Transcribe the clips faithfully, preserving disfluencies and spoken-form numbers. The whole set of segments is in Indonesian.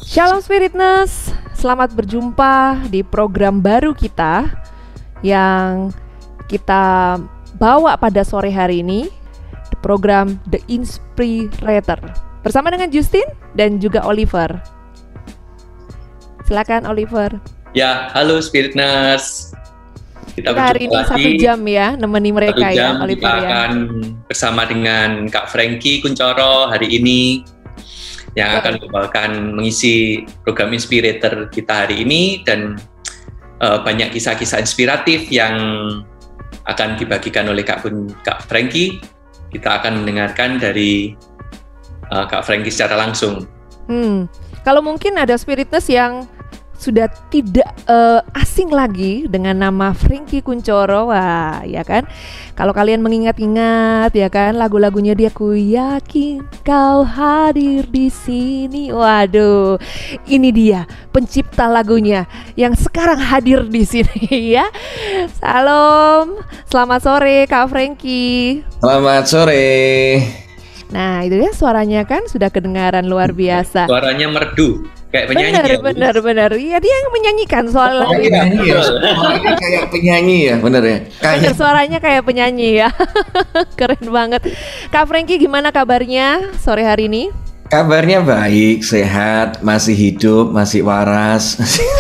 Shalom Spiritness, selamat berjumpa di program baru kita yang kita bawa pada sore hari ini, program The Inspirator, bersama dengan Justin dan juga Oliver. Silakan Oliver. Ya, halo Spiritness. Kita, kita hari ini lagi. Satu jam ya, nemeni mereka satu jam ya, Oliver kita ya. akan bersama dengan Kak Frankie Kuncoro hari ini yang akan membawakan mengisi program Inspirator kita hari ini, dan uh, banyak kisah-kisah inspiratif yang akan dibagikan oleh Kak, Kak Frankie. Kita akan mendengarkan dari uh, Kak Frankie secara langsung. Hmm, kalau mungkin ada Spiritness yang sudah tidak uh, asing lagi dengan nama Frankie Kuncoro, wah, ya kan? Kalau kalian mengingat-ingat, ya kan, lagu-lagunya dia, Ku Yakin Kau Hadir di Sini. Waduh, ini dia pencipta lagunya yang sekarang hadir di sini ya. Salam, selamat sore Kak Frankie. Selamat sore. Nah, itu ya suaranya kan sudah kedengaran luar biasa. Suaranya merdu. Kayak penyanyi. Benar, ya, benar, benar. Iya, dia yang menyanyikan soalnya. Oh, penyanyi ya. Suaranya kayak penyanyi ya, benar ya. Kayak benar, suaranya kayak penyanyi ya. Keren banget. Kak Frankie, gimana kabarnya sore hari ini? Kabarnya baik, sehat, masih hidup, masih waras.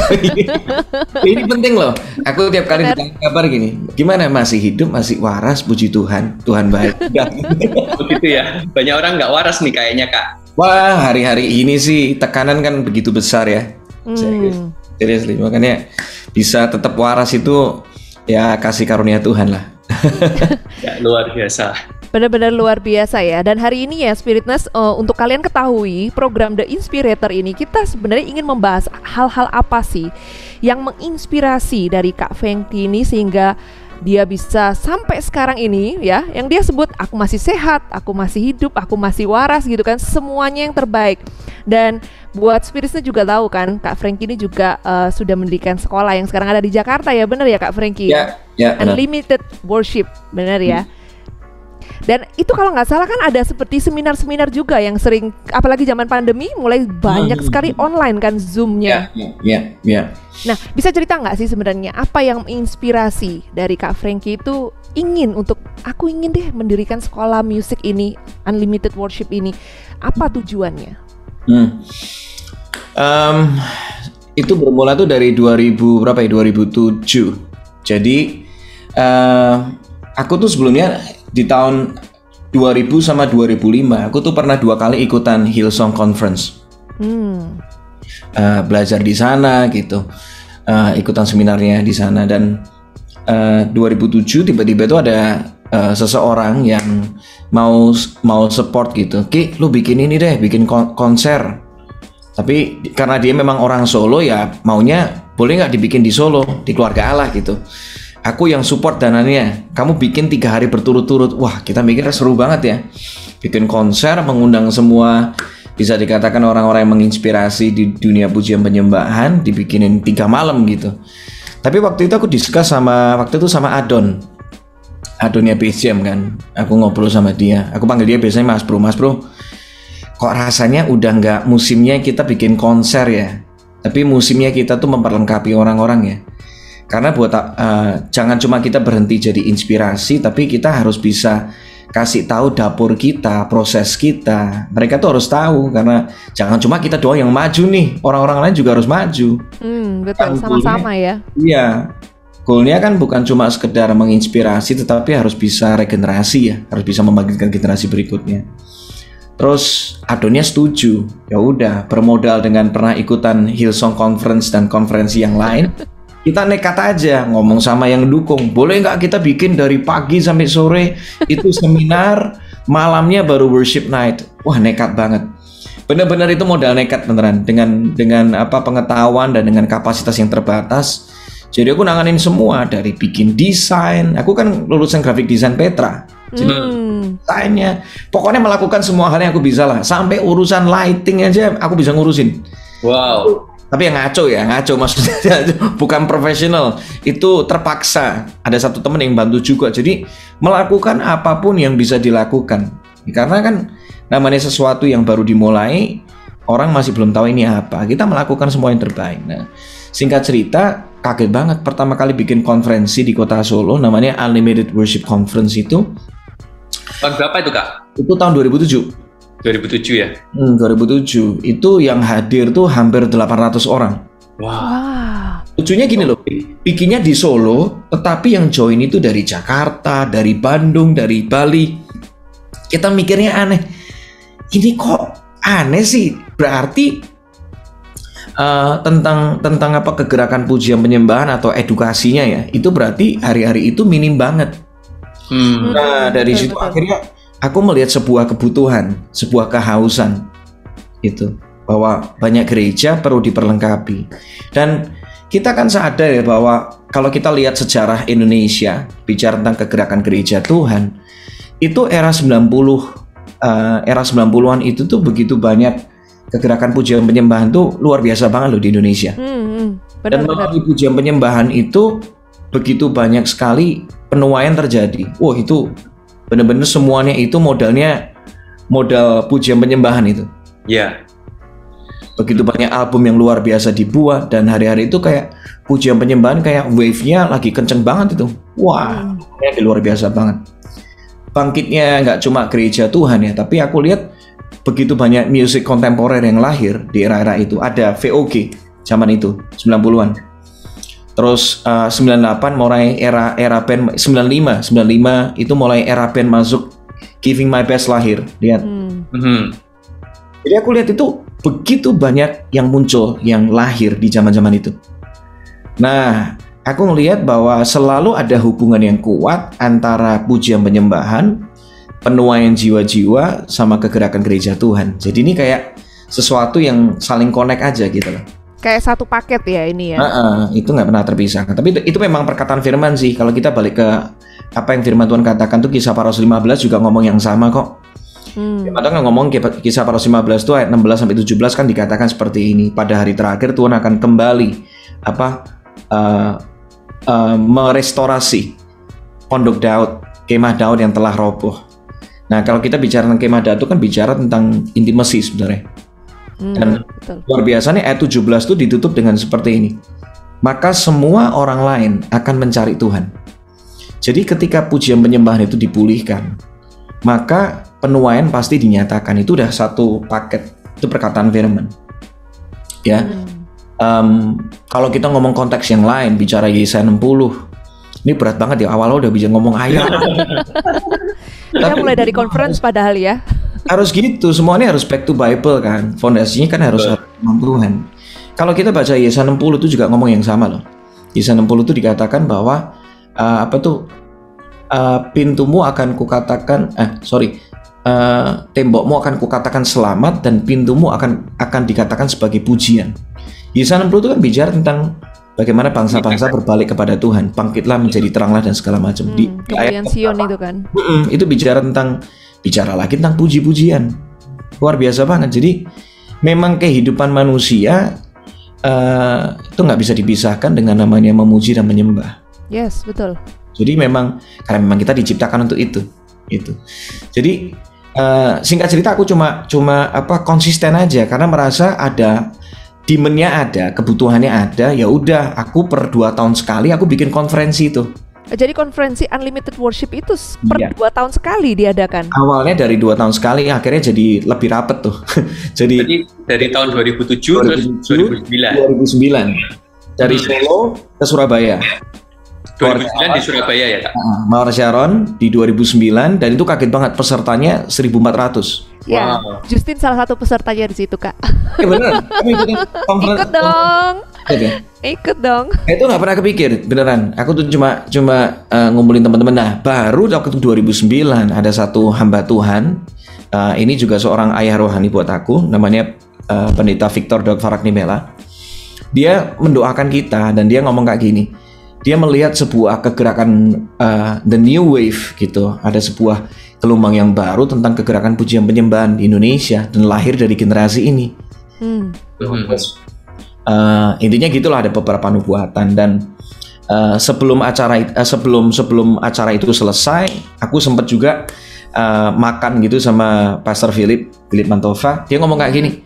Ini penting loh. Aku tiap kali ditanya kabar gini, gimana, masih hidup, masih waras, puji Tuhan, Tuhan baik. Begitu ya. Banyak orang nggak waras nih kayaknya, Kak. Wah, hari-hari ini sih tekanan kan begitu besar ya. Hmm. Seriously, makanya bisa tetap waras itu ya kasih karunia Tuhan lah. Ya, luar biasa. Benar-benar luar biasa ya. Dan hari ini ya Spiritness, uh, untuk kalian ketahui program The Inspirator ini kita sebenarnya ingin membahas hal-hal apa sih yang menginspirasi dari Kak Frankie ini sehingga dia bisa sampai sekarang ini ya, yang dia sebut aku masih sehat, aku masih hidup, aku masih waras gitu kan, semuanya yang terbaik. Dan buat Spiritness juga tahu kan, Kak Frankie ini juga uh, sudah mendirikan sekolah yang sekarang ada di Jakarta ya, benar ya Kak Frankie? Ya, ya. Unlimited Worship, benar ya? Hmm. Dan itu kalau nggak salah kan ada seperti seminar-seminar juga yang sering, apalagi zaman pandemi mulai banyak hmm. sekali online kan Zoom-nya. Ya, ya, ya. Nah, bisa cerita nggak sih sebenarnya apa yang menginspirasi dari Kak Frankie itu ingin untuk, aku ingin deh mendirikan sekolah musik ini, Unlimited Worship ini. Apa tujuannya? Hmm. Um, itu bermula tuh dari dua ribu berapa ya, dua ribu tujuh. Jadi uh, aku tuh sebelumnya di tahun dua ribu sama dua ribu lima aku tuh pernah dua kali ikutan Hillsong Conference. Hmm. Uh, belajar di sana gitu, uh, ikutan seminarnya di sana, dan uh, dua ribu tujuh tiba-tiba tuh ada uh, seseorang yang mau mau support gitu, Ki, lu bikin ini deh, bikin konser. Tapi karena dia memang orang Solo ya, maunya boleh nggak dibikin di Solo, di Keluarga Allah gitu. Aku yang support dananya, kamu bikin tiga hari berturut-turut. Wah, kita mikir seru banget ya, bikin konser, mengundang semua, bisa dikatakan orang-orang yang menginspirasi di dunia pujian penyembahan, dibikinin tiga malam gitu. Tapi waktu itu aku diskus sama, waktu itu sama Adon, Adonnya P J M kan. Aku ngobrol sama dia, aku panggil dia biasanya Mas Bro. Mas Bro, kok rasanya udah nggak musimnya kita bikin konser ya, tapi musimnya kita tuh memperlengkapi orang-orang ya. Karena buat uh, jangan cuma kita berhenti jadi inspirasi, tapi kita harus bisa kasih tahu dapur kita, proses kita. Mereka tuh harus tahu, karena jangan cuma kita doang yang maju nih, orang-orang lain juga harus maju. Hmm, betul, sama-sama ya. Iya, goalnya kan bukan cuma sekedar menginspirasi, tetapi harus bisa regenerasi ya, harus bisa membangkitkan generasi berikutnya. Terus Adonnya setuju, ya udah, bermodal dengan pernah ikutan Hillsong Conference dan konferensi yang lain. Kita nekat aja ngomong sama yang dukung, boleh nggak kita bikin dari pagi sampai sore itu seminar, malamnya baru worship night. Wah, nekat banget. Benar-benar itu modal nekat beneran, dengan dengan apa pengetahuan dan dengan kapasitas yang terbatas. Jadi aku nanganin semua, dari bikin desain. Aku kan lulusan graphic design Petra. Jadi hmm. desainnya, pokoknya melakukan semua hal yang aku bisa lah. Sampai urusan lighting aja aku bisa ngurusin. Wow. Tapi yang ngaco ya, ngaco maksudnya bukan profesional. Itu terpaksa. Ada satu temen yang bantu juga. Jadi melakukan apapun yang bisa dilakukan. Karena kan namanya sesuatu yang baru dimulai, orang masih belum tahu ini apa. Kita melakukan semua yang terbaik. Nah, singkat cerita, kaget banget pertama kali bikin konferensi di kota Solo, namanya Unlimited Worship Conference itu. Tahun berapa itu Kak? Itu tahun dua ribu tujuh. dua ribu tujuh ya? Hmm, dua ribu tujuh. Itu yang hadir tuh hampir delapan ratus orang. Wah. Wah. Lucunya gini loh, bikinnya di Solo, tetapi yang join itu dari Jakarta, dari Bandung, dari Bali. Kita mikirnya aneh. Ini kok aneh sih? Berarti uh, tentang tentang apa kegerakan pujian penyembahan atau edukasinya ya, itu berarti hari-hari itu minim banget. Hmm. Nah, dari Betul, situ betul. akhirnya aku melihat sebuah kebutuhan, sebuah kehausan itu, bahwa banyak gereja perlu diperlengkapi. Dan kita kan sadar ya bahwa kalau kita lihat sejarah Indonesia, bicara tentang kegerakan gereja Tuhan, itu era sembilan puluh, uh, era sembilan puluhan itu tuh begitu banyak kegerakan pujian penyembahan tuh luar biasa banget loh di Indonesia. Hmm, hmm. Dan Benar-benar. melalui pujian penyembahan itu begitu banyak sekali penuaian terjadi. Wah, itu benar-benar semuanya itu modalnya modal pujian penyembahan itu. Ya. Begitu banyak album yang luar biasa dibuat, dan hari-hari itu kayak pujian penyembahan kayak wave-nya lagi kenceng banget itu. Wah, ini luar biasa banget. Bangkitnya nggak cuma gereja Tuhan ya, tapi aku lihat begitu banyak musik kontemporer yang lahir di era-era itu. Ada V O G zaman itu, sembilan puluhan. Terus uh, sembilan puluh delapan mulai era era band, sembilan puluh lima, sembilan puluh lima itu mulai era band masuk, Giving My Best lahir. Lihat. Hmm. Hmm. Jadi aku lihat itu begitu banyak yang muncul, yang lahir di zaman-zaman itu. Nah, aku ngelihat bahwa selalu ada hubungan yang kuat antara pujian penyembahan, penuaian jiwa-jiwa, sama kegerakan gereja Tuhan. Jadi ini kayak sesuatu yang saling connect aja gitu loh. Kayak satu paket ya ini ya. Nah, itu nggak pernah terpisahkan. Tapi itu, itu memang perkataan firman sih. Kalau kita balik ke apa yang firman Tuhan katakan tuh, Kisah Para Rasul lima belas juga ngomong yang sama kok. Hmm. Firman Tuhan ngomong Kisah Para Rasul lima belas tuh ayat enam belas sampai tujuh belas kan dikatakan seperti ini. Pada hari terakhir Tuhan akan kembali apa uh, uh, merestorasi pondok Daud, kemah Daud yang telah roboh. Nah, kalau kita bicara tentang kemah Daud itu kan bicara tentang intimasi sebenarnya. Hmm, Dan betul. luar biasanya ayat tujuh belas itu ditutup dengan seperti ini. Maka semua orang lain akan mencari Tuhan. Jadi ketika pujian penyembahan itu dipulihkan, maka penuaian pasti dinyatakan. Itu udah satu paket. Itu perkataan firman. Ya. Hmm. Um, kalau kita ngomong konteks yang lain, bicara Yesaya enam puluh, ini berat banget ya. Awalnya udah bisa ngomong ayat. Kita mulai dari conference padahal ya. Harus gitu, semuanya harus back to Bible kan. Fondasinya kan harus firman Tuhan. Kalau kita baca Yesaya enam puluh itu juga ngomong yang sama loh. Yesaya enam puluh itu dikatakan bahwa uh, apa tuh uh, pintumu akan kukatakan eh sorry uh, tembokmu akan kukatakan selamat dan pintumu akan akan dikatakan sebagai pujian. Yesaya enam puluh itu kan bicara tentang bagaimana bangsa-bangsa berbalik kepada Tuhan, bangkitlah menjadi teranglah dan segala macam. Hmm, Di kemudian Sion itu kan. Mm-mm, itu bicara tentang bicara lagi tentang puji-pujian. Luar biasa banget. Jadi memang kehidupan manusia uh, itu nggak bisa dipisahkan dengan namanya memuji dan menyembah. Yes, betul. Jadi memang karena memang kita diciptakan untuk itu. Itu. Jadi uh, singkat cerita aku cuma cuma apa konsisten aja karena merasa ada demand-nya ada, kebutuhannya ada. Ya udah, aku per dua tahun sekali aku bikin konferensi itu. Jadi konferensi Unlimited Worship itu per Iya. dua tahun sekali diadakan. Awalnya dari dua tahun sekali, akhirnya jadi lebih rapet tuh. jadi Jadi dari tahun dua ribu tujuh terus dua ribu sembilan. dua ribu sembilan dari Hmm. Solo ke Surabaya. dua ribu sembilan di Surabaya ya Kak? Nah, Mawar Sharon di dua ribu sembilan, dan itu kaget banget pesertanya seribu empat ratus. Ya, Wow. Justin salah satu pesertanya di situ Kak. Eh beneran? Kamu ikutin konferensi? Ikut dong, Ikut ya? ikut dong. Eh, itu nggak pernah kepikir, beneran. Aku tuh cuma cuma uh, ngumpulin teman-teman. Nah, baru waktu dua ribu sembilan ada satu hamba Tuhan. Uh, ini juga seorang ayah rohani buat aku, namanya uh, Pendeta Victor Dok Faraknimela. Dia mendoakan kita dan dia ngomong kayak gini. Dia melihat sebuah kegerakan uh, the new wave gitu. Ada sebuah gelombang yang baru tentang kegerakan pujian penyembahan di Indonesia dan lahir dari generasi ini. Hmm. Hmm. Uh, intinya gitulah, ada beberapa nubuatan. Dan uh, sebelum acara uh, sebelum sebelum acara itu selesai, aku sempat juga uh, makan gitu sama Pastor Philip Philip Mantova. Dia ngomong kayak gini,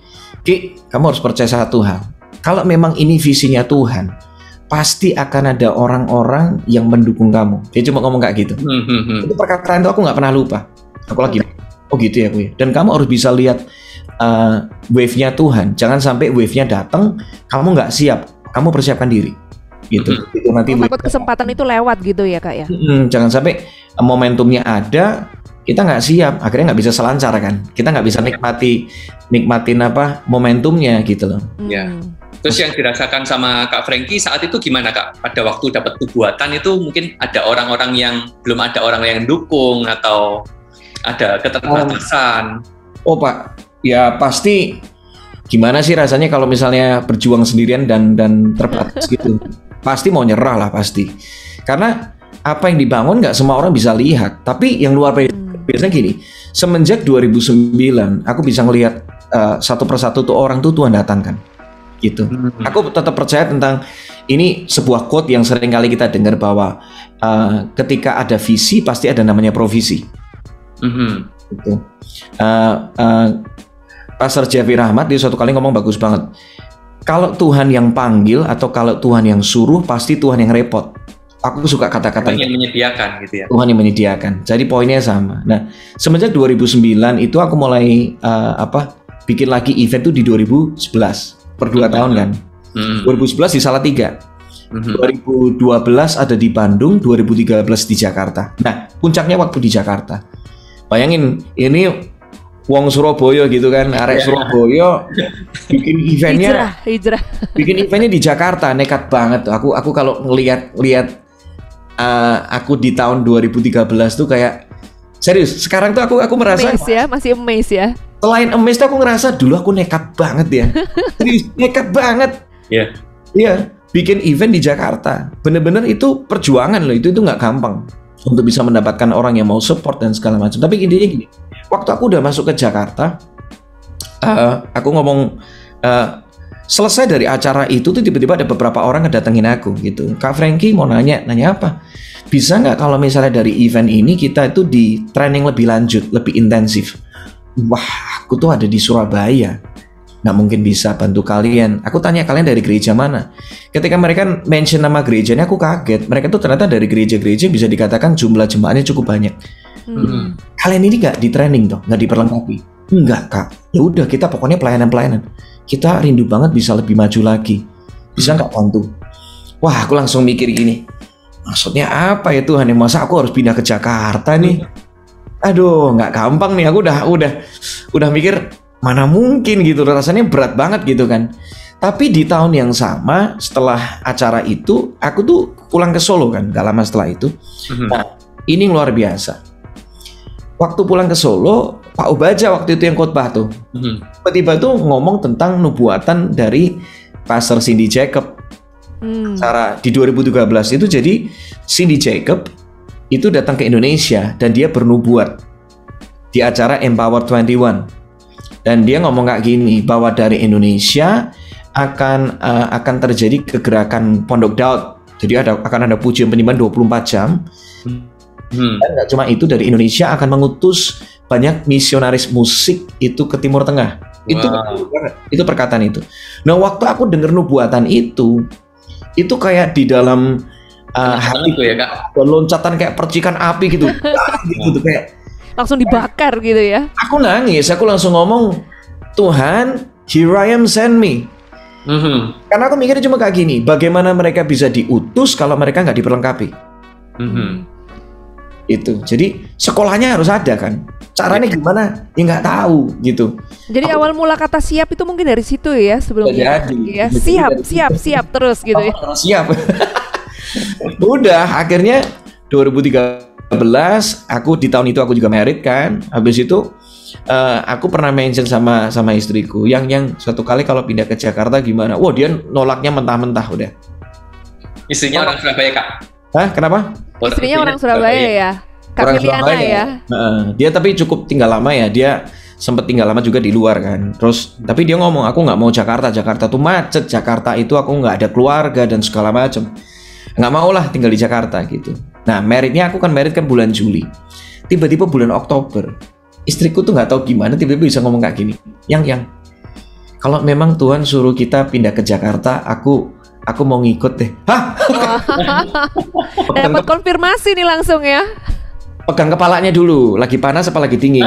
Ki, kamu harus percaya satu hal. Kalau memang ini visinya Tuhan, pasti akan ada orang-orang yang mendukung kamu. Dia cuma ngomong kayak gitu. Hmm. Itu perkataan itu aku nggak pernah lupa. Aku lagi, oh gitu ya, aku ya. Dan kamu harus bisa lihat uh, wave-nya Tuhan. Jangan sampai wave-nya datang, kamu nggak siap. Kamu persiapkan diri. Gitu. Hmm. Itu nanti. Oh, takut kesempatan itu lewat gitu ya, Kak ya. Hmm, jangan sampai momentumnya ada, kita nggak siap, akhirnya nggak bisa selancar kan. Kita nggak bisa nikmati, nikmatin apa momentumnya gitu loh. Ya. Hmm. Terus yang dirasakan sama Kak Frankie saat itu gimana Kak? Pada waktu dapat nubuatan itu mungkin ada orang-orang yang belum ada orang yang dukung atau ada keterbatasan. Oh, oh Pak, ya pasti gimana sih rasanya kalau misalnya berjuang sendirian dan dan terbatas gitu. Pasti mau nyerah lah pasti. Karena apa yang dibangun nggak semua orang bisa lihat. Tapi yang luar biasa biasanya gini, semenjak dua ribu sembilan aku bisa ngelihat uh, satu persatu tuh orang tuh Tuhan datangkan. Gitu. Hmm. Aku tetap percaya tentang ini sebuah quote yang sering kali kita dengar bahwa uh, ketika ada visi pasti ada namanya provisi. Hmm. Gitu. Uh, uh, Pastor Jeffrey Rahmat dia suatu kali ngomong bagus banget. Kalau Tuhan yang panggil atau kalau Tuhan yang suruh pasti Tuhan yang repot. Aku suka kata-kata Tuhan yang menyediakan gitu ya. Tuhan yang menyediakan. Jadi poinnya sama. Nah, semenjak dua ribu sembilan itu aku mulai uh, apa bikin lagi event tuh di dua ribu sebelas. Per dua mm-hmm. tahun kan. Mm-hmm. dua ribu sebelas di Salatiga. Mm-hmm. dua ribu dua belas ada di Bandung, dua ribu tiga belas di Jakarta. Nah, puncaknya waktu di Jakarta. Bayangin, ini wong Surabaya gitu kan, arek yeah. Surabaya bikin eventnya hijrah, hijrah. Bikin eventnya di Jakarta, nekat banget. Aku aku kalau ngelihat lihat uh, aku di tahun dua ribu tiga belas tuh kayak serius. Sekarang tuh aku aku merasa amazed ya, masih amazed ya. Selain amazed aku ngerasa dulu aku nekat banget ya. Serius, nekat banget. Iya. Yeah. Iya, bikin event di Jakarta. Bener-bener itu perjuangan loh, itu itu nggak gampang untuk bisa mendapatkan orang yang mau support dan segala macam. Tapi intinya gini, waktu aku udah masuk ke Jakarta, uh, aku ngomong uh, selesai dari acara itu tuh tiba-tiba ada beberapa orang ngedatengin aku gitu. Kak Frankie mau nanya, nanya apa? Bisa nggak kalau misalnya dari event ini kita itu di training lebih lanjut, lebih intensif? Wah, aku tuh ada di Surabaya, nggak mungkin bisa bantu kalian. Aku tanya kalian dari gereja mana? Ketika mereka mention nama gerejanya, aku kaget. Mereka tuh ternyata dari gereja-gereja bisa dikatakan jumlah jemaatnya cukup banyak. Hmm. Kalian ini nggak di training toh, nggak diperlengkapi? Enggak kak. Ya udah kita pokoknya pelayanan-pelayanan. Kita rindu banget bisa lebih maju lagi. Bisa nggak bantu? Wah, aku langsung mikir gini. Maksudnya apa ya Tuhan? Masa aku harus pindah ke Jakarta nih? Aduh, nggak gampang nih. Aku udah udah udah mikir mana mungkin gitu. Rasanya berat banget gitu kan. Tapi di tahun yang sama setelah acara itu, aku tuh pulang ke Solo kan. Gak lama setelah itu. Mm-hmm. Nah, ini luar biasa. Waktu pulang ke Solo, Pak Obaja waktu itu yang khotbah tuh. Mm-hmm. Tiba-tiba tuh ngomong tentang nubuatan dari Pastor Cindy Jacob. Mm. Cara di dua ribu tiga belas itu jadi Cindy Jacob itu datang ke Indonesia dan dia bernubuat di acara Empower dua puluh satu. Dan dia ngomong kayak gini bahwa dari Indonesia akan uh, akan terjadi kegerakan Pondok Daud. Jadi ada akan ada pujian penyembahan dua puluh empat jam. Hmm. Dan nggak cuma itu, dari Indonesia akan mengutus banyak misionaris musik itu ke Timur Tengah. Wow. Itu itu perkataan itu. Nah, waktu aku dengar nubuatan itu, itu kayak di dalam uh, hati itu ya Kak. Loncatan kayak percikan api gitu. gitu kayak langsung dibakar gitu ya. Aku nangis, aku langsung ngomong, Tuhan, here I am, send me. Mm-hmm. Karena aku mikirnya cuma kayak gini, bagaimana mereka bisa diutus kalau mereka nggak diperlengkapi? Mm-hmm. Itu, jadi sekolahnya harus ada kan. Caranya gimana? Ya nggak tahu gitu. Jadi aku, awal mula kata siap itu mungkin dari situ ya sebelumnya. Jadi, ya, siap, siap, siap terus gitu ya. Siap. Udah, akhirnya dua ribu tiga belas aku di tahun itu aku juga married kan. Habis itu uh, aku pernah mention sama sama istriku yang yang suatu kali kalau pindah ke Jakarta gimana? Wah, dia nolaknya mentah-mentah udah. Istrinya orang Surabaya Kak. Hah? Kenapa? Istrinya orang Surabaya ya. Kak Liliana ya. Uh, dia tapi cukup tinggal lama ya. Dia sempat tinggal lama juga di luar kan. Terus tapi dia ngomong aku nggak mau Jakarta. Jakarta tuh macet. Jakarta itu aku nggak ada keluarga dan segala macam. Nggak mau lah tinggal di Jakarta gitu. Nah, marriednya aku kan married kan bulan Juli. Tiba-tiba bulan Oktober, istriku tuh nggak tahu gimana tiba-tiba bisa ngomong kayak gini. Yang yang kalau memang Tuhan suruh kita pindah ke Jakarta, aku aku mau ngikut deh. Hah? Dapat konfirmasi nih langsung ya. Pegang kepalanya dulu, lagi panas apa lagi dingin?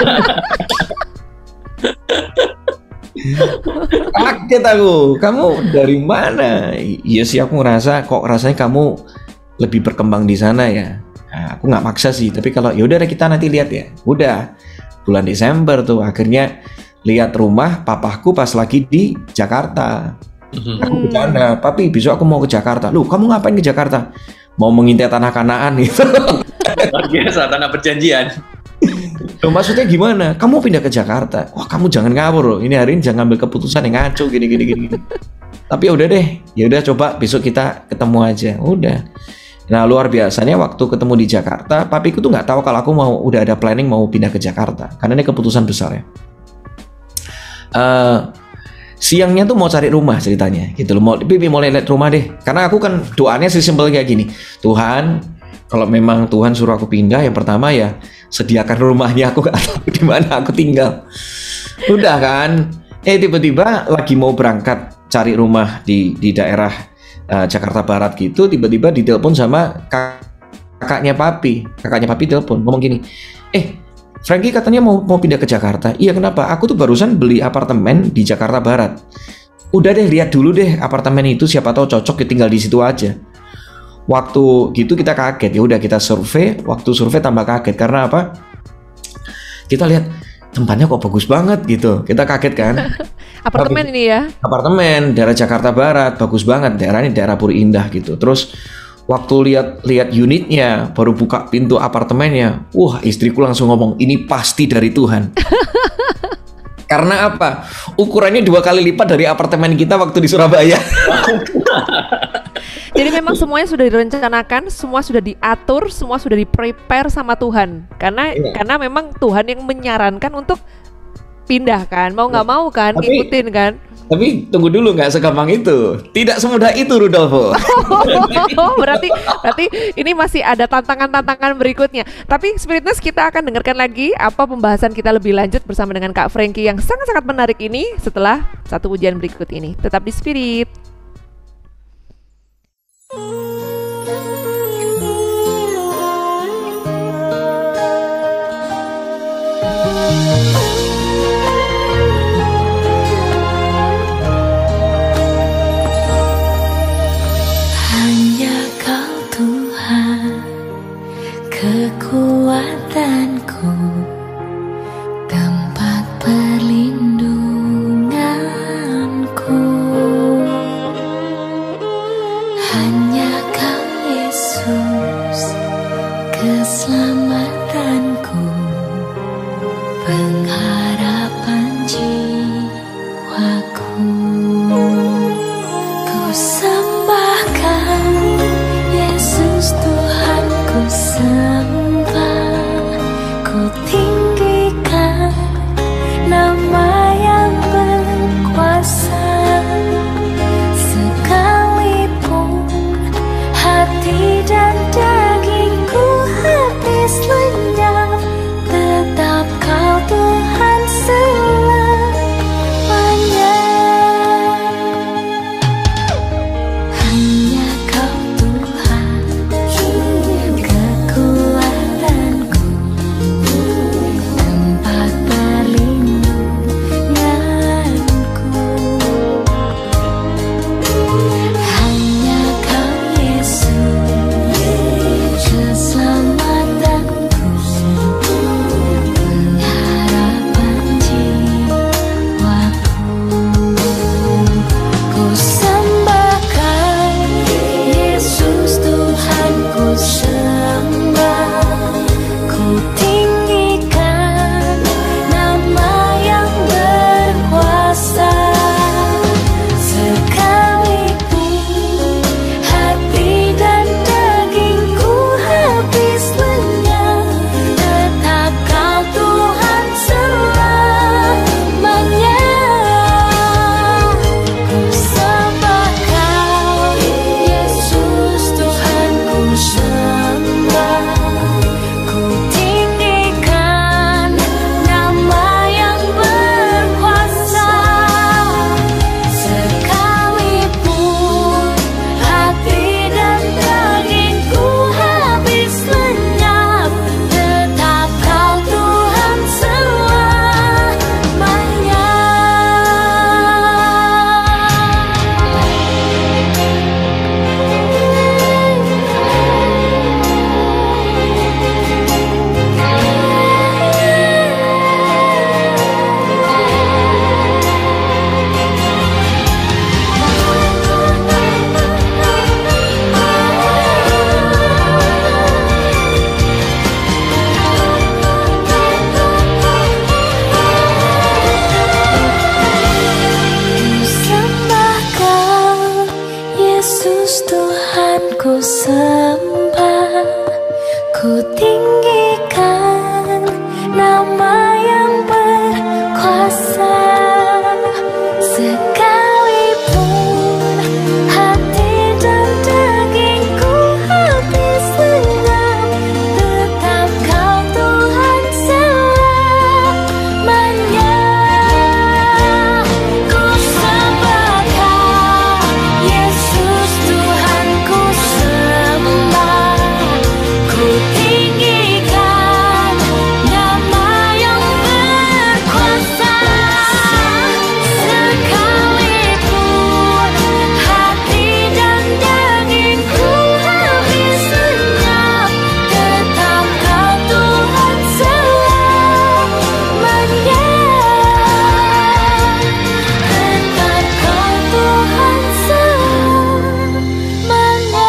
Kaget aku, kamu dari mana? Iya sih, aku ngerasa kok rasanya kamu lebih berkembang di sana ya. Nah, aku nggak maksa sih, tapi kalau yaudah kita nanti lihat ya. Udah bulan Desember tuh akhirnya lihat rumah papaku pas lagi di Jakarta. Mhm. Aku bercanda, papi besok aku mau ke Jakarta. Loh, kamu ngapain ke Jakarta? Mau mengintai tanah Kanaan gitu. Luar biasa, tanah perjanjian. Loh, maksudnya gimana? Kamu pindah ke Jakarta? Wah, kamu jangan ngawur loh. Ini hari ini jangan ambil keputusan yang ngaco gini gini gini. gini. Tapi ya udah deh, ya udah coba besok kita ketemu aja. Udah. Nah, luar biasanya waktu ketemu di Jakarta, papiku tuh nggak tahu kalau aku mau udah ada planning mau pindah ke Jakarta. Karena ini keputusan besar ya. Uh, siangnya tuh mau cari rumah ceritanya gitu loh, mau pipi mau lihat rumah deh, karena aku kan doanya sih simpel kayak gini, Tuhan kalau memang Tuhan suruh aku pindah, yang pertama ya sediakan rumahnya, aku gak tahu di mana aku tinggal. Udah kan, eh tiba-tiba lagi mau berangkat cari rumah di di daerah uh, Jakarta Barat gitu, tiba-tiba ditelepon sama kakaknya papi, kakaknya papi telepon ngomong gini, eh Frankie katanya mau mau pindah ke Jakarta. Iya, kenapa? Aku tuh barusan beli apartemen di Jakarta Barat. Udah deh, lihat dulu deh apartemen itu, siapa tahu cocok, tinggal di situ aja. Waktu gitu kita kaget, ya udah kita survei. Waktu survei tambah kaget karena apa? Kita lihat tempatnya kok bagus banget gitu. Kita kaget kan? Apartemen ini ya? Apartemen daerah Jakarta Barat bagus banget. Daerah ini daerah Puri Indah gitu. Terus waktu lihat lihat unitnya, baru buka pintu apartemennya, wah istriku langsung ngomong, ini pasti dari Tuhan. Karena apa? Ukurannya dua kali lipat dari apartemen kita waktu di Surabaya. Jadi memang semuanya sudah direncanakan, semua sudah diatur, semua sudah di-prepare sama Tuhan. Karena Iya. karena memang Tuhan yang menyarankan untuk pindah kan, mau nggak mau kan, Tapi- ngikutin kan. Tapi tunggu dulu, nggak segampang itu. Tidak semudah itu, Rudolfo. Oh, berarti berarti ini masih ada tantangan-tantangan berikutnya. Tapi Spiritness, kita akan dengarkan lagi apa pembahasan kita lebih lanjut bersama dengan Kak Frankie yang sangat-sangat menarik ini setelah satu ujian berikut ini. Tetap di Spirit. Hanya Kau Tuhan, kekuatanku, tempat perlindunganku. Hanya Kau Yesus, keselamatanku, pengharapan jiwaku. Ku sembahkan Yesus Tuhan, ku sembah, ku tinggikan nama yang berkuasa. Sekalipun hati dan dagingku habis lenyap, tetap Kau Tuhan tinggikan nama yang berkuasa. Sekalipun hati dan dagingku habis lenyap, tetap Kau Tuhan selamanya. Ku sembah Kau, Yesus Tuhanku sembah. Ku tinggikan nama yang berkuasa. Sekalipun hati dan dagingku habis lenyap, tetap Kau Tuhan selamanya. Tetap Kau Tuhan selamanya.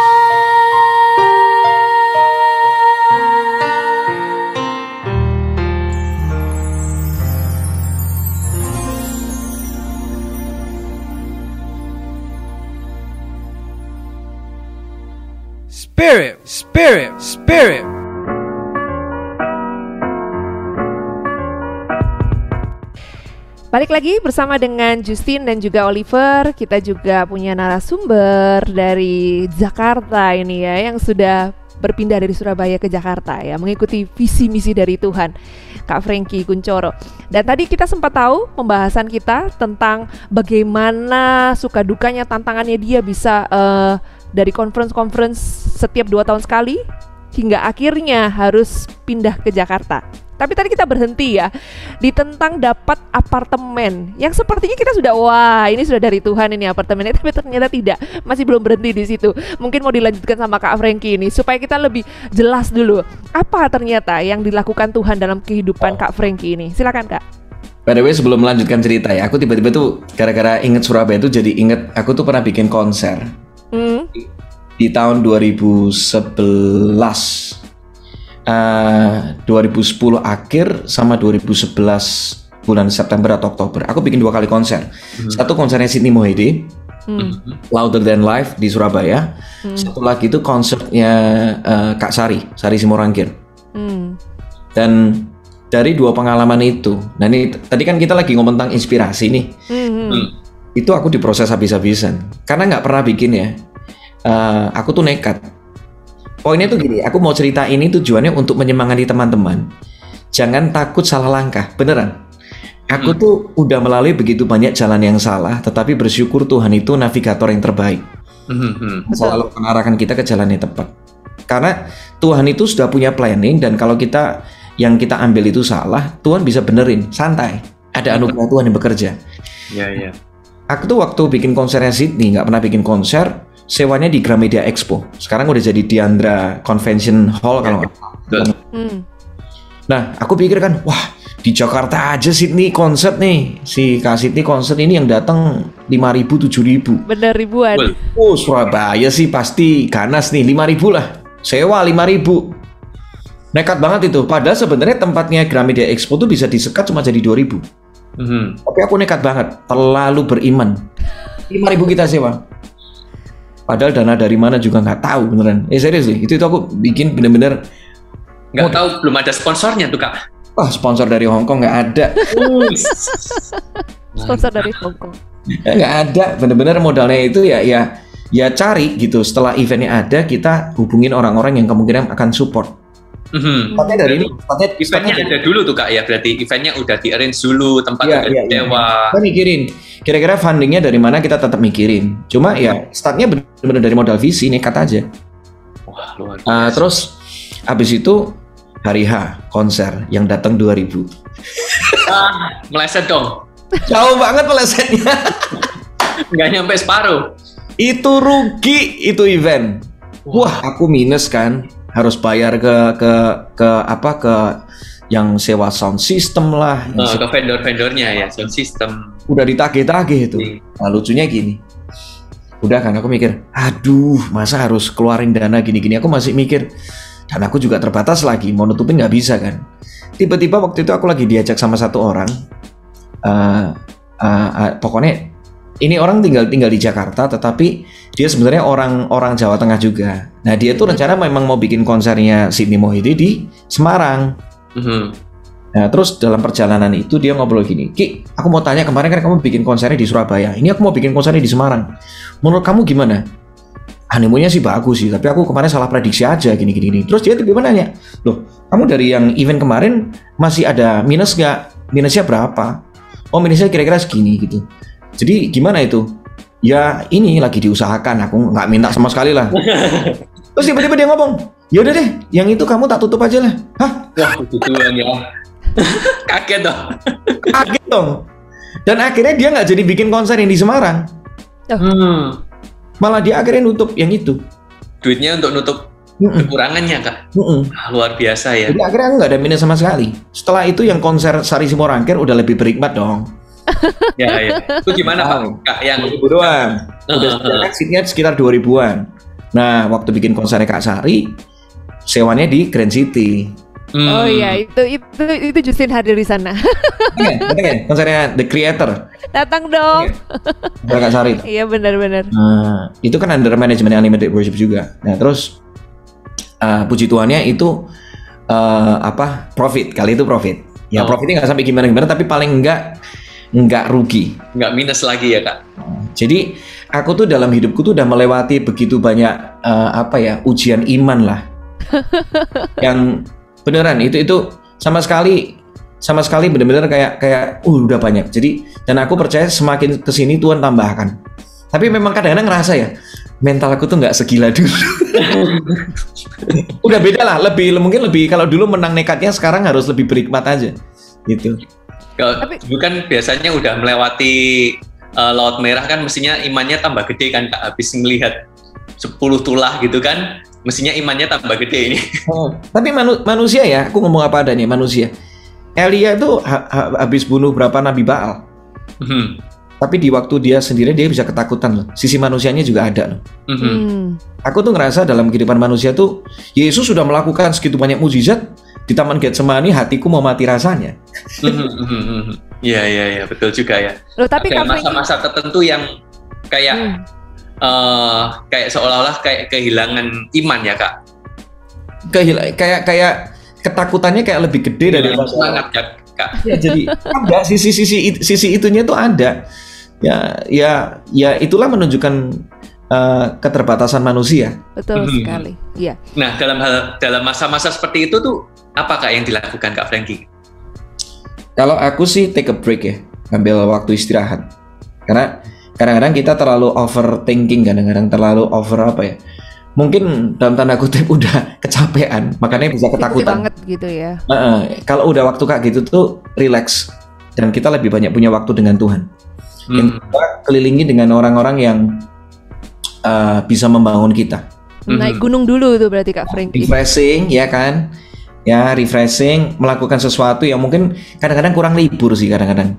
Spirit, spirit, spirit. Balik lagi bersama dengan Justin dan juga Oliver. Kita juga punya narasumber dari Jakarta ini ya, yang sudah berpindah dari Surabaya ke Jakarta ya, mengikuti visi misi dari Tuhan, Kak Franky Kunchoro. Dan tadi kita sempat tahu pembahasan kita tentang bagaimana suka dukanya, tantangannya dia bisa uh, dari conference-conference setiap dua tahun sekali hingga akhirnya harus pindah ke Jakarta. Tapi tadi kita berhenti ya di tentang dapat apartemen yang sepertinya kita sudah, wah ini sudah dari Tuhan ini apartemennya, tapi ternyata tidak, masih belum berhenti di situ. Mungkin mau dilanjutkan sama Kak Franky ini supaya kita lebih jelas dulu apa ternyata yang dilakukan Tuhan dalam kehidupan Kak Franky ini. Silakan Kak. By the way, sebelum melanjutkan cerita ya, aku tiba-tiba tuh gara-gara inget Surabaya tuh jadi inget aku tuh pernah bikin konser Hmm. di, di tahun dua ribu sebelas. Uh, dua ribu sepuluh akhir sama dua ribu sebelas bulan September atau Oktober. Aku bikin dua kali konser. Hmm. Satu konsernya Sydney Mohede, hmm. Louder Than Life di Surabaya. Hmm. Satu lagi itu konsernya uh, Kak Sari, Sari Simorangkir. Hmm. Dan dari dua pengalaman itu, nah ini tadi kan kita lagi ngomong tentang inspirasi nih. Hmm. Itu aku diproses habis-habisan. Karena nggak pernah bikin ya. Uh, aku tuh nekat. Poinnya tuh gini, aku mau cerita ini tujuannya untuk menyemangati teman-teman. Jangan takut salah langkah, beneran. Aku hmm. tuh udah melalui begitu banyak jalan yang salah, tetapi bersyukur Tuhan itu navigator yang terbaik. Hmm. Selalu mengarahkan kita ke jalan yang tepat. Karena Tuhan itu sudah punya planning, dan kalau kita yang kita ambil itu salah, Tuhan bisa benerin, santai. Ada anugerah Tuhan yang bekerja. Iya, iya. Aku tuh waktu bikin konsernya Sydney, nggak pernah bikin konser, sewanya di Gramedia Expo. Sekarang udah jadi Diandra Convention Hall kalau nggak salah. Hmm. Nah, aku pikir kan, wah di Jakarta aja Sydney konser nih. Si Kak Sydney konser ini yang datang lima ribu, tujuh ribu. Bener ribuan. Oh, Surabaya sih pasti ganas nih, lima ribu lah. Sewa lima ribu. Nekat banget itu. Padahal sebenarnya tempatnya Gramedia Expo tuh bisa disekat cuma jadi dua ribu. Mm-hmm. Tapi aku nekat banget, terlalu beriman. lima ribu kita sewa. Padahal dana dari mana juga nggak tahu beneran. Eh serius sih, itu itu aku bikin bener-bener nggak oh, tahu, belum ada sponsornya tuh Kak. Wah, sponsor dari Hong Kong nggak ada. Sponsor dari Hong Kong nggak ada, bener-bener modalnya itu ya ya ya cari gitu. Setelah eventnya ada, kita hubungin orang-orang yang kemungkinan akan support. Mm-hmm. Tempatnya dari ini, tempatnya, eventnya ada dari... dulu tuh Kak ya, berarti eventnya udah di arrange dulu, tempat ya, udah ya, disewa. Ya. Kita mikirin, kira-kira fundingnya dari mana kita tetap mikirin. Cuma ya startnya benar-benar dari modal visi, nekat aja. Wah luar biasa. Uh, terus abis itu hari H konser yang datang dua ribu. Ah, meleset dong. Jauh banget melesetnya. Nggak nyampe separuh. Itu rugi itu event. Wah aku minus kan. Harus bayar ke ke ke apa ke yang sewa sound system lah, oh, ke vendor-vendornya ya, sound system. Udah ditagih-tagih itu. Nah, lucunya gini. Udah kan aku mikir, aduh, masa harus keluarin dana gini-gini. Aku masih mikir, dan aku juga terbatas lagi, mau nutupin nggak bisa kan. Tiba-tiba waktu itu aku lagi diajak sama satu orang, uh, uh, uh, pokoknya ini orang tinggal tinggal di Jakarta, tetapi dia sebenarnya orang orang Jawa Tengah juga. Nah dia tuh rencana memang mau bikin konsernya Sydney Mohede di Semarang. Mhm. Nah terus dalam perjalanan itu dia ngobrol gini, Ki, aku mau tanya, kemarin kan kamu bikin konsernya di Surabaya, ini aku mau bikin konsernya di Semarang. Menurut kamu gimana? Honeymoonnya sih bagus sih, tapi aku kemarin salah prediksi aja gini gini. gini. Terus dia tiba-tiba nanya, loh kamu dari yang event kemarin masih ada minus nggak? Minusnya berapa? Oh minusnya kira-kira segini gitu. Jadi gimana itu? Ya ini lagi diusahakan, aku nggak minta sama sekali lah. Terus tiba-tiba dia ngomong, ya udah deh, yang itu kamu tak tutup aja lah. Hah? Wah, betulan ya. Kaget dong. Kaget dong. Dan akhirnya dia nggak jadi bikin konser yang di Semarang. Hmm. Malah dia akhirnya nutup yang itu. Duitnya untuk nutup Mm-mm. kekurangannya, Kak. Mm-mm. Ah, luar biasa ya. Jadi akhirnya aku nggak ada minus sama sekali. Setelah itu yang konser Sari Simorangkir udah lebih berhikmat dong. Ya, ya. Itu gimana, Pak? Kak, yang dua ribu doang. Udah sekarang seatnya sekitar dua ribuan. Nah, waktu bikin konsernya Kak Sari, sewanya di Grand City. Hmm. Oh iya, itu itu itu Justin hadir di sana. Iya, betul kan? Konsernya The Creator. Datang dong. Konser Kak Sari. Iya benar-benar. Nah, itu kan under manajemen Unlimited Worship juga. Nah, terus uh, puji Tuhannya itu uh, apa? Profit. Kali itu profit. Ya, Oh. profitnya nggak sampai gimana-gimana, tapi paling enggak nggak rugi. Nggak minus lagi ya, Kak? Jadi aku tuh dalam hidupku tuh udah melewati begitu banyak uh, apa ya ujian iman lah. Yang beneran itu itu sama sekali sama sekali bener-bener kayak kayak uh udah banyak. Jadi dan aku percaya semakin kesini Tuhan tambahkan. Tapi memang kadang-kadang ngerasa ya mental aku tuh nggak segila dulu. Udah beda lah, lebih mungkin lebih kalau dulu menang nekatnya, sekarang harus lebih berhikmat aja gitu. Kalau Tapi- bukan biasanya udah melewati uh, Laut Merah kan mestinya imannya tambah gede kan, Kak, habis melihat sepuluh tulah gitu kan, mestinya imannya tambah gede ini. Oh, tapi manu- manusia ya, aku ngomong apa adanya manusia. Elia tuh ha- ha- habis bunuh berapa nabi Baal. Mhm. Tapi di waktu dia sendiri dia bisa ketakutan loh. Sisi manusianya juga ada loh. Mhm. Hmm. Aku tuh ngerasa dalam kehidupan manusia tuh Yesus sudah melakukan segitu banyak mukjizat di Taman Getsemani, hatiku mau mati rasanya. Mhm, mhm, mhm. Iya, iya, iya, betul juga ya. Loh tapi Ada Kak Franky, masa-masa tertentu yang kayak Hmm. eh, kayak seolah-olah kayak kehilangan iman ya, Kak. Kehil- kayak kayak ketakutannya kayak lebih gede dari Kehilangan semangat ya, Kak. Ya, jadi ada sisi-sisi sisi itunya tuh ada. Ya ya ya itulah menunjukkan uh, keterbatasan manusia. betul Mhm. sekali. Iya. Nah, dalam hal dalam masa-masa seperti itu tuh apa, Kak, yang dilakukan Kak Franky? Kalau aku sih take a break ya, ambil waktu istirahat. Karena kadang-kadang kita terlalu overthinking, kadang-kadang terlalu over apa ya? Mungkin dalam tanda kutip udah kecapean, makanya bisa Ikuti ketakutan. banget gitu ya. Heeh, kalau udah waktu kayak gitu tuh relax dan kita lebih banyak punya waktu dengan Tuhan. Yang Hmm. kedua, kelilingi dengan orang-orang yang uh, bisa membangun kita. Naik gunung dulu tuh berarti Kak Franky. Refreshing, ya kan? Ya, refreshing, melakukan sesuatu yang mungkin kadang-kadang kurang libur sih kadang-kadang.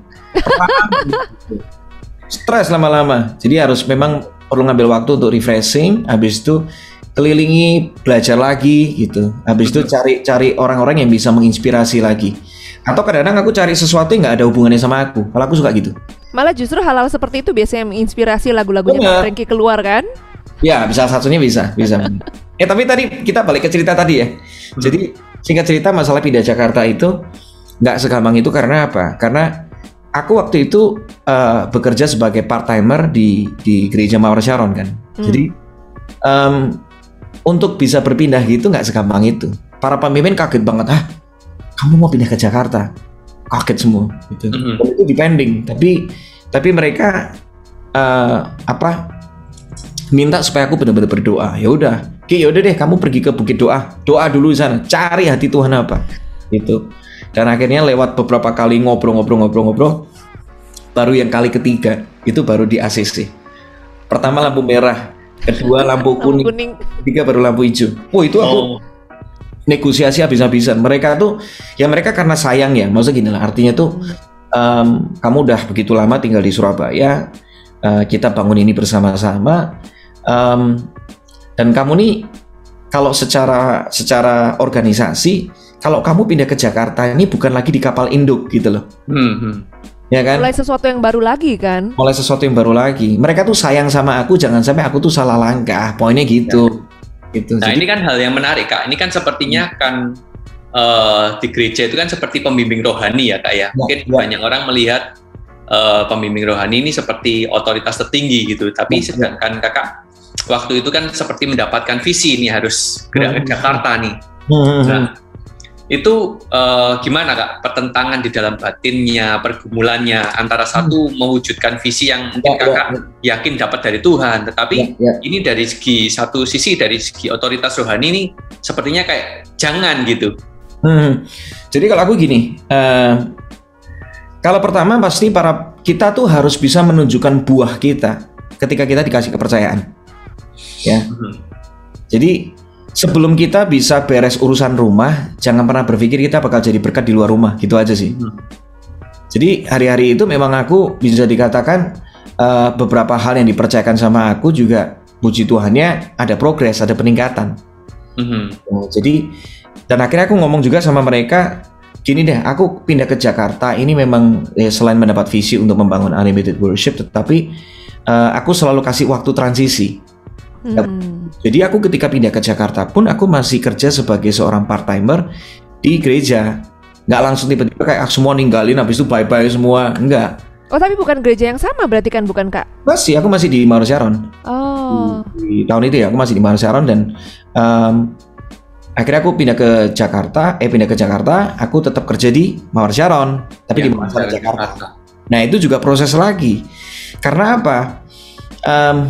Stres lama-lama. Jadi harus memang perlu ngambil waktu untuk refreshing, habis itu kelilingi, belajar lagi gitu. Habis itu cari-cari orang-orang yang bisa menginspirasi lagi. Atau kadang-kadang aku cari sesuatu yang nggak ada hubungannya sama aku. Kalau aku suka gitu. Malah justru hal-hal seperti itu biasanya menginspirasi lagu-lagunya Bener. Kak Franky keluar kan? Ya, bisa satunya bisa, bisa. eh tapi tadi kita balik ke cerita tadi ya. Jadi singkat cerita masalah pindah Jakarta itu nggak segampang itu karena apa? Karena aku waktu itu uh, bekerja sebagai part timer di di gereja Mawar Sharon kan. Hmm. Jadi um, untuk bisa berpindah gitu nggak segampang itu. Para pemimpin kaget banget, ah kamu mau pindah ke Jakarta? Kaget semua gitu. Mhm. Dan itu depending. Tapi tapi mereka uh, apa? minta supaya aku benar-benar berdoa. Ya udah, Ki, ya udah deh, kamu pergi ke Bukit Doa, doa dulu di sana, cari hati Tuhan apa, gitu. Dan akhirnya lewat beberapa kali ngobrol-ngobrol-ngobrol-ngobrol, baru yang kali ketiga itu baru di A C C. Pertama lampu merah, kedua lampu Lampu kuning, kuning. ketiga baru lampu hijau. Oh itu aku Oh. negosiasi habis-habisan. Mereka tuh, ya mereka karena sayang ya, maksudnya gini lah. Artinya tuh, em, kamu udah begitu lama tinggal di Surabaya, eh, kita bangun ini bersama-sama. Um, dan kamu nih kalau secara secara organisasi kalau kamu pindah ke Jakarta ini bukan lagi di kapal induk gitu loh. Hmm, hmm. ya kan? Mulai sesuatu yang baru lagi kan? Mulai sesuatu yang baru lagi. Mereka tuh sayang sama aku, jangan sampai aku tuh salah langkah. Poinnya gitu. Gitu. Nah, Jadi, ini kan hal yang menarik, Kak. Ini kan sepertinya kan uh, di gereja itu kan seperti pembimbing rohani ya, Kak ya. Mungkin ya. banyak orang melihat uh, pembimbing rohani ini seperti otoritas tertinggi gitu. Tapi Ya. sedangkan Kakak waktu itu kan seperti mendapatkan visi nih harus gerak ke Jakarta nih. hmm, Nah, itu uh, gimana Kak pertentangan di dalam batinnya, pergumulannya antara satu mewujudkan visi yang mungkin Ya, ya, Kakak yakin dapat dari Tuhan, tetapi ya, ya. ini dari segi satu sisi dari segi otoritas rohani ini sepertinya kayak jangan gitu. Hmm. Jadi kalau aku gini, eh, kalau pertama pasti para kita tuh harus bisa menunjukkan buah kita ketika kita dikasih kepercayaan, ya. Hmm. Jadi sebelum kita bisa beres urusan rumah, jangan pernah berpikir kita bakal jadi berkat di luar rumah, gitu aja sih. Hmm. Jadi hari-hari itu memang aku bisa dikatakan uh, beberapa hal yang dipercayakan sama aku juga, puji Tuhannya ada progres, ada peningkatan. Hmm. Nah, jadi dan akhirnya aku ngomong juga sama mereka, gini deh, aku pindah ke Jakarta ini memang eh, selain mendapat visi untuk membangun Unlimited Worship, tetapi uh, aku selalu kasih waktu transisi. Hmm. Jadi aku ketika pindah ke Jakarta pun aku masih kerja sebagai seorang part-timer di gereja. Nggak langsung tiba-tiba kayak ah, semua ninggalin habis itu bye-bye semua. Enggak. Oh tapi bukan gereja yang sama berarti kan, bukan Kak? Masih, aku masih di Mawar Sharon. Oh. Di tahun itu ya aku masih di Mawar Sharon dan um, akhirnya aku pindah ke Jakarta, eh pindah ke Jakarta, aku tetap kerja di Mawar Sharon, tapi Ya, di Mawar Sharon Jakarta. Jakarta. Nah itu juga proses lagi. Karena apa? Um,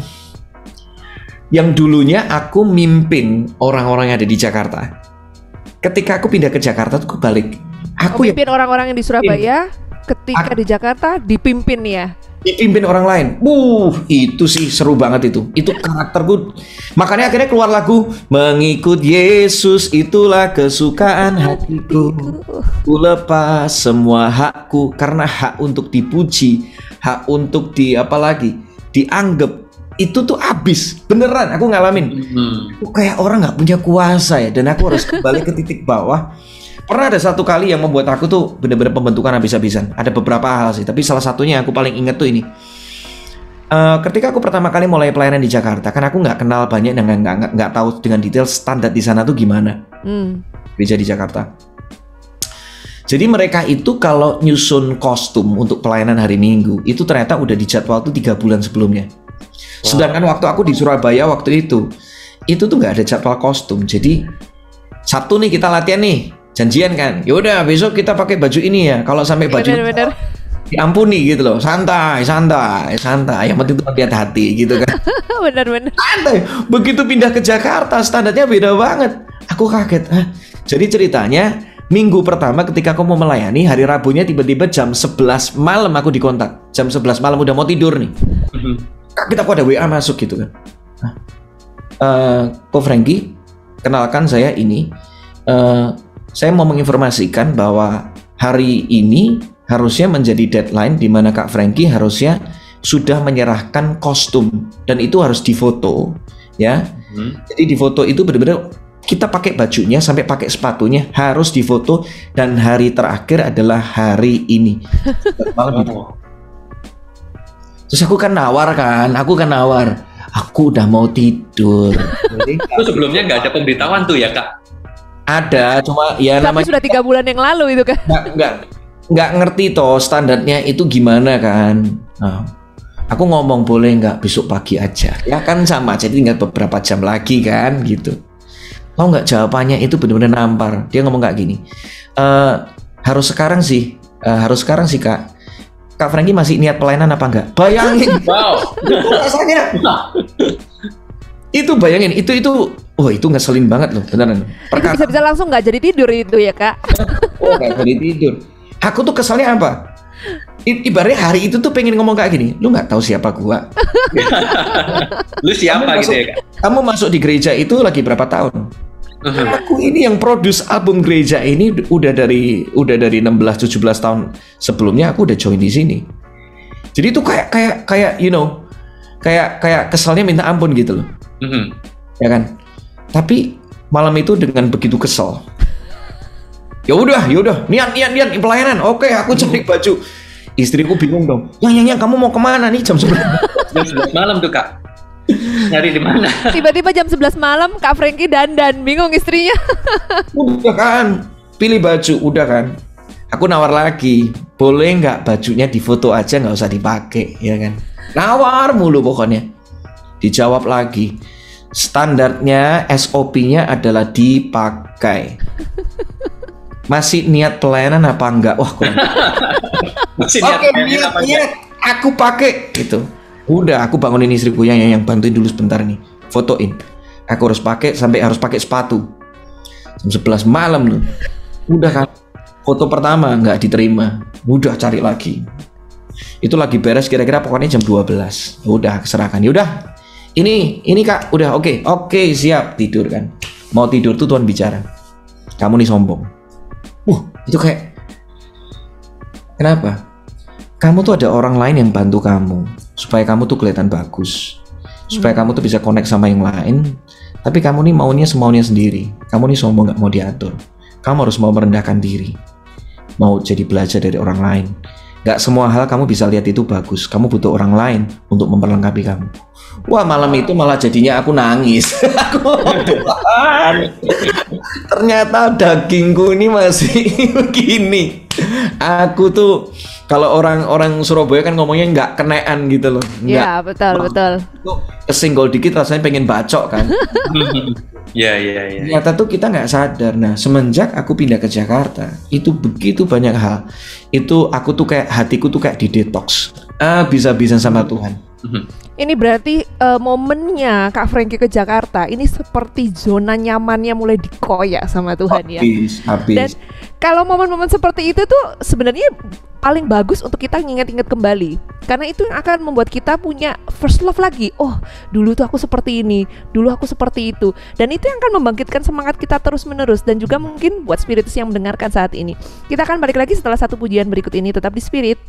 yang dulunya aku mimpin orang-orang yang ada di Jakarta. Ketika aku pindah ke Jakarta tuh kebalik. Aku yang Pemimpin orang-orang yang di Surabaya, ketika di Jakarta dipimpin ya. dipimpin orang lain. Wuh, itu sih seru banget itu. Itu karakterku. Makanya akhirnya keluar lagu Mengikut Yesus itulah kesukaan hatiku. Ku lepas semua hakku karena hak untuk dipuji, hak untuk di apa lagi? Dianggap. Itu tuh abis, beneran aku ngalamin. Hmm. Aku kayak orang nggak punya kuasa ya, dan aku harus kembali ke titik bawah. Pernah ada satu kali yang membuat aku tuh bener-bener pembentukan habis-habisan. Ada beberapa hal sih, tapi salah satunya aku paling inget tuh ini. Uh, ketika aku pertama kali mulai pelayanan di Jakarta, kan aku nggak kenal banyak dan nggak nggak nggak tahu dengan detail standar di sana tuh gimana. Hmm. Gereja di Jakarta. Jadi mereka itu kalau nyusun kostum untuk pelayanan hari Minggu itu ternyata udah dijadwal tuh tiga bulan sebelumnya. Sedangkan waktu aku di Surabaya waktu itu, itu tuh nggak ada jadwal kostum. Jadi Sabtu nih kita latihan nih, janjian kan. Yaudah besok kita pakai baju ini ya. Kalau sampai baju Bener-bener. diampuni gitu loh, santai, santai, santai. Yang penting tuh lihat hati gitu kan. Bener-bener. Santai. Begitu pindah ke Jakarta, standarnya beda banget. Aku kaget. Hah? Jadi ceritanya minggu pertama ketika aku mau melayani, hari Rabunya tiba-tiba jam sebelas malam aku dikontak. Jam sebelas malam udah mau tidur nih. Kak, kita kok ada W A masuk gitu kan. Nah, uh, Ko Frankie, kenalkan saya ini. Uh, saya mau menginformasikan bahwa hari ini harusnya menjadi deadline di mana Kak Frankie harusnya sudah menyerahkan kostum dan itu harus difoto, ya. Hmm. Jadi di foto itu benar-benar kita pakai bajunya sampai pakai sepatunya harus difoto dan hari terakhir adalah hari ini. Malam itu. Terus aku kan nawar kan, aku kan nawar. Aku udah mau tidur. Itu sebelumnya nggak ada pemberitahuan tuh ya Kak? Ada, cuma ya Tapi namanya sudah tiga bulan yang lalu itu kan. nggak nggak nggak ngerti toh standarnya itu gimana kan. Nah, aku ngomong boleh nggak besok pagi aja. Ya kan sama, jadi tinggal beberapa jam lagi kan gitu. Tahu nggak jawabannya itu benar-benar nampar. Dia ngomong kayak gini. E, harus sekarang sih, e, harus sekarang sih Kak. Kak Frankie masih niat pelayanan apa enggak? Bayangin. Wow. Rasanya. Itu bayangin, itu itu, oh itu ngeselin banget loh, beneran. Itu bisa-bisa langsung nggak jadi tidur itu ya Kak? Oh nggak jadi tidur. Aku tuh keselnya apa? I- ibaratnya hari itu tuh pengen ngomong kayak gini, lu nggak tahu siapa gua. Lu siapa Kamu gitu masuk, ya Kak? Kamu masuk di gereja itu lagi berapa tahun? Aku ini yang produce album gereja ini udah dari udah dari enam belas tujuh belas tahun sebelumnya aku udah join di sini. Jadi itu kayak kayak kayak you know, kayak kayak keselnya minta ampun gitu loh. Mm-hmm. Ya kan? Tapi malam itu dengan begitu kesel. Ya udah, ya udah, niat niat niat pelayanan. Oke, aku cari baju. Istriku bingung dong. Yang yang yang kamu mau kemana nih jam sebelas? Jam sebelas malam tuh Kak. Nyari di mana? Tiba-tiba jam sebelas malam Kak Frankie dandan, bingung istrinya. Udah kan, pilih baju, udah kan. Aku nawar lagi, boleh nggak bajunya difoto aja, nggak usah dipakai, ya kan? Nawar mulu pokoknya. Dijawab lagi, standarnya S O P-nya adalah dipakai. Masih niat pelayanan apa enggak? Wah, kurang. Masih Oke, niat, niat, aku pakai gitu. Udah, aku bangunin istriku yang yang bantuin dulu sebentar nih, fotoin. Aku harus pakai sampai harus pakai sepatu. Jam sebelas malam loh. Udah kan. Foto pertama nggak diterima. Udah cari lagi. Itu lagi beres kira-kira pokoknya jam dua belas. Udah keserahkan. Udah. Ini ini Kak, udah oke. Okay. Oke, okay, siap tidur kan. Mau tidur tuh Tuhan bicara. Kamu nih sombong. Uh, itu kayak kenapa? Kamu tuh ada orang lain yang bantu kamu supaya kamu tuh kelihatan bagus. Supaya kamu tuh bisa connect sama yang lain. Tapi kamu nih maunya semaunya sendiri. Kamu nih sombong, gak mau diatur. Kamu harus mau merendahkan diri. Mau jadi belajar dari orang lain. Gak semua hal kamu bisa lihat itu bagus. Kamu butuh orang lain untuk memperlengkapi kamu. Wah, malam itu malah jadinya aku nangis. Aku Tuhan, ternyata dagingku ini masih begini. Aku tuh kalau orang-orang Surabaya kan ngomongnya nggak kenean gitu loh. Iya, betul, betul. Kesenggol dikit rasanya pengen bacok kan. Ya, ya, ya. Ternyata tuh kita nggak sadar. Nah, semenjak aku pindah ke Jakarta, itu begitu banyak hal. Itu aku tuh kayak hatiku tuh kayak didetox. Ah, bisa-bisa sama Tuhan. Ini berarti uh, momennya Kak Frankie ke Jakarta ini seperti zona nyamannya mulai dikoyak sama Tuhan ya. Habis, habis. Dan kalau momen-momen seperti itu tuh sebenarnya paling bagus untuk kita nginget-inget kembali. Karena itu yang akan membuat kita punya first love lagi. Oh, dulu tuh aku seperti ini, dulu aku seperti itu. Dan itu yang akan membangkitkan semangat kita terus-menerus. Dan juga mungkin buat spiritus yang mendengarkan saat ini. Kita akan balik lagi setelah satu pujian berikut ini. Tetap di Spirit.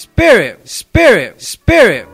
spirit, spirit, spirit.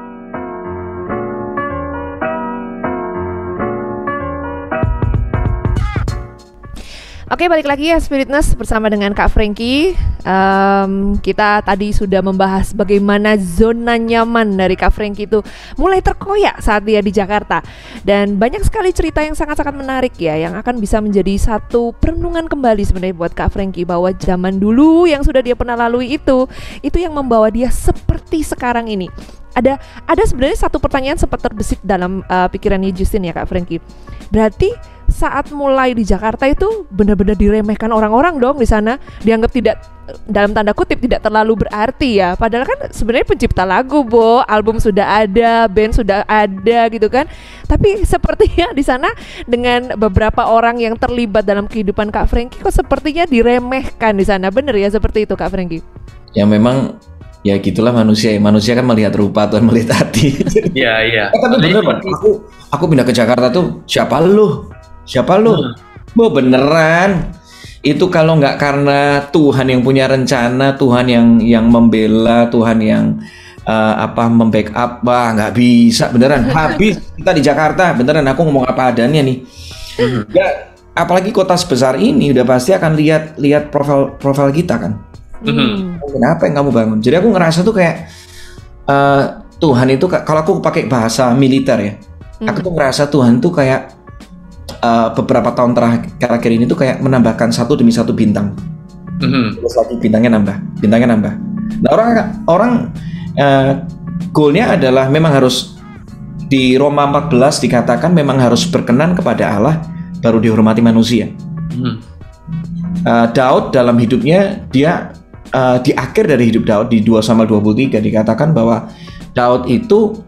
Oke, balik lagi ya Spiritness bersama dengan Kak Frankie. Um, kita tadi sudah membahas bagaimana zona nyaman dari Kak Frankie itu mulai terkoyak saat dia di Jakarta. Dan banyak sekali cerita yang sangat-sangat menarik ya, yang akan bisa menjadi satu perenungan kembali sebenarnya buat Kak Frankie, bahwa zaman dulu yang sudah dia pernah lalui itu, itu yang membawa dia seperti sekarang ini. Ada ada sebenarnya satu pertanyaan sempat terbesit dalam uh, pikirannya Justin ya Kak Frankie. Berarti saat mulai di Jakarta itu benar-benar diremehkan orang-orang dong di sana, dianggap tidak, dalam tanda kutip, tidak terlalu berarti ya. Padahal kan sebenarnya pencipta lagu, Bo, album sudah ada, band sudah ada gitu kan. Tapi sepertinya di sana dengan beberapa orang yang terlibat dalam kehidupan Kak Frankie kok sepertinya diremehkan di sana. Bener ya seperti itu Kak Frankie? Ya memang ya gitulah manusia. Manusia kan melihat rupa, Tuhan melihat hati. Iya, iya. Eh, tapi bener Pak, aku aku pindah ke Jakarta tuh, siapa lu? Siapa lu? Hmm. Bo, beneran. Itu kalau nggak karena Tuhan yang punya rencana, Tuhan yang yang membela, Tuhan yang uh, apa membackup, wah nggak bisa beneran. Habis kita di Jakarta, beneran aku ngomong apa adanya nih. Hmm. Ya, apalagi kota sebesar ini udah pasti akan lihat lihat profil profil kita kan. Hmm. Kenapa yang kamu bangun? Jadi aku ngerasa tuh kayak uh, Tuhan itu, kalau aku pakai bahasa militer ya, hmm. aku tuh ngerasa Tuhan tuh kayak Uh, beberapa tahun terakhir ini tuh kayak menambahkan satu demi satu bintang, mm-hmm. terus lagi bintangnya nambah, bintangnya nambah. Nah orang orang uh, goalnya adalah memang harus, di Roma empat belas dikatakan memang harus berkenan kepada Allah baru dihormati manusia. Mm-hmm. uh, Daud dalam hidupnya dia uh, di akhir dari hidup Daud di dua Samuel dua puluh tiga dikatakan bahwa Daud itu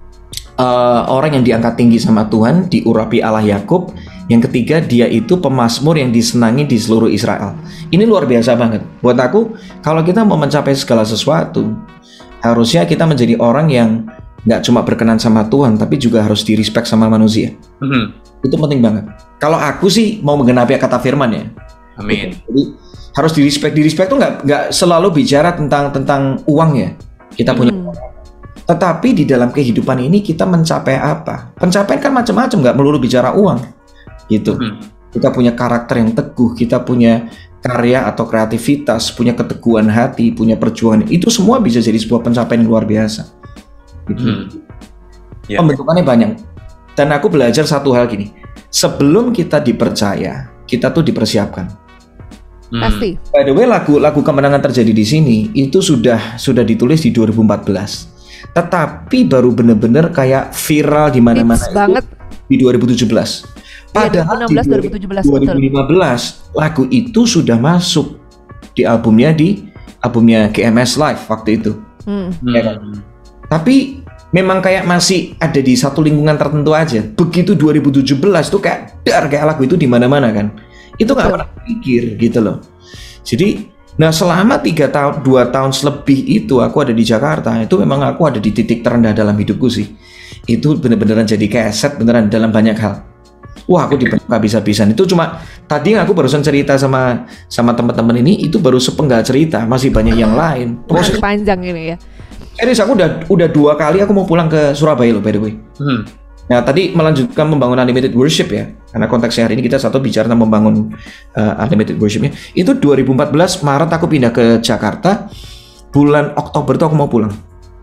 Uh, orang yang diangkat tinggi sama Tuhan, diurapi Allah Yakub. Yang ketiga, dia itu pemazmur yang disenangi di seluruh Israel. Ini luar biasa banget. Buat aku, kalau kita mau mencapai segala sesuatu, harusnya kita menjadi orang yang nggak cuma berkenan sama Tuhan, tapi juga harus di-respect sama manusia. Mm-hmm. Itu penting banget. Kalau aku sih mau menggenapi kata firman ya. Amin. Jadi harus di-respect. Di-respect tuh nggak nggak selalu bicara tentang tentang uang ya. Kita punya mm-hmm. Tetapi di dalam kehidupan ini kita mencapai apa? Pencapaian kan macam-macam, nggak melulu bicara uang, gitu. Hmm. Kita punya karakter yang teguh, kita punya karya atau kreativitas, punya keteguhan hati, punya perjuangan. Itu semua bisa jadi sebuah pencapaian yang luar biasa. Gitu. Hmm. Yeah. Pembentukannya banyak. Dan aku belajar satu hal gini, sebelum kita dipercaya, kita tuh dipersiapkan. Hmm. Pasti. By the way, lagu lagu Kemenangan Terjadi di Sini itu sudah sudah ditulis di dua ribu empat belas. Tetapi baru bener-bener kayak viral di mana-mana itu banget di dua ribu tujuh belas. Padahal ya, di dua ribu lima belas lagu itu sudah masuk di albumnya di albumnya G M S Live waktu itu. Hmm. Ya kan? Tapi memang kayak masih ada di satu lingkungan tertentu aja. Begitu dua ribu tujuh belas tuh kayak dar kayak lagu itu di mana-mana kan. Itu nggak pernah pikir gitu loh. Jadi nah selama tiga tahun, dua tahun lebih itu aku ada di Jakarta, itu memang aku ada di titik terendah dalam hidupku sih. Itu bener-beneran jadi keset beneran dalam banyak hal. Wah aku dibentuk habis-habisan. Itu cuma tadi aku barusan cerita sama sama teman-teman ini, itu baru sepenggal cerita, masih banyak yang lain. Proses panjang ini ya. Serius aku udah udah dua kali aku mau pulang ke Surabaya loh by the way. Hmm. Nah tadi melanjutkan membangun Unlimited Worship ya, karena konteksnya hari ini kita satu bicara tentang membangun uh, Unlimited Worshipnya. Itu dua ribu empat belas Maret aku pindah ke Jakarta, bulan Oktober tuh aku mau pulang.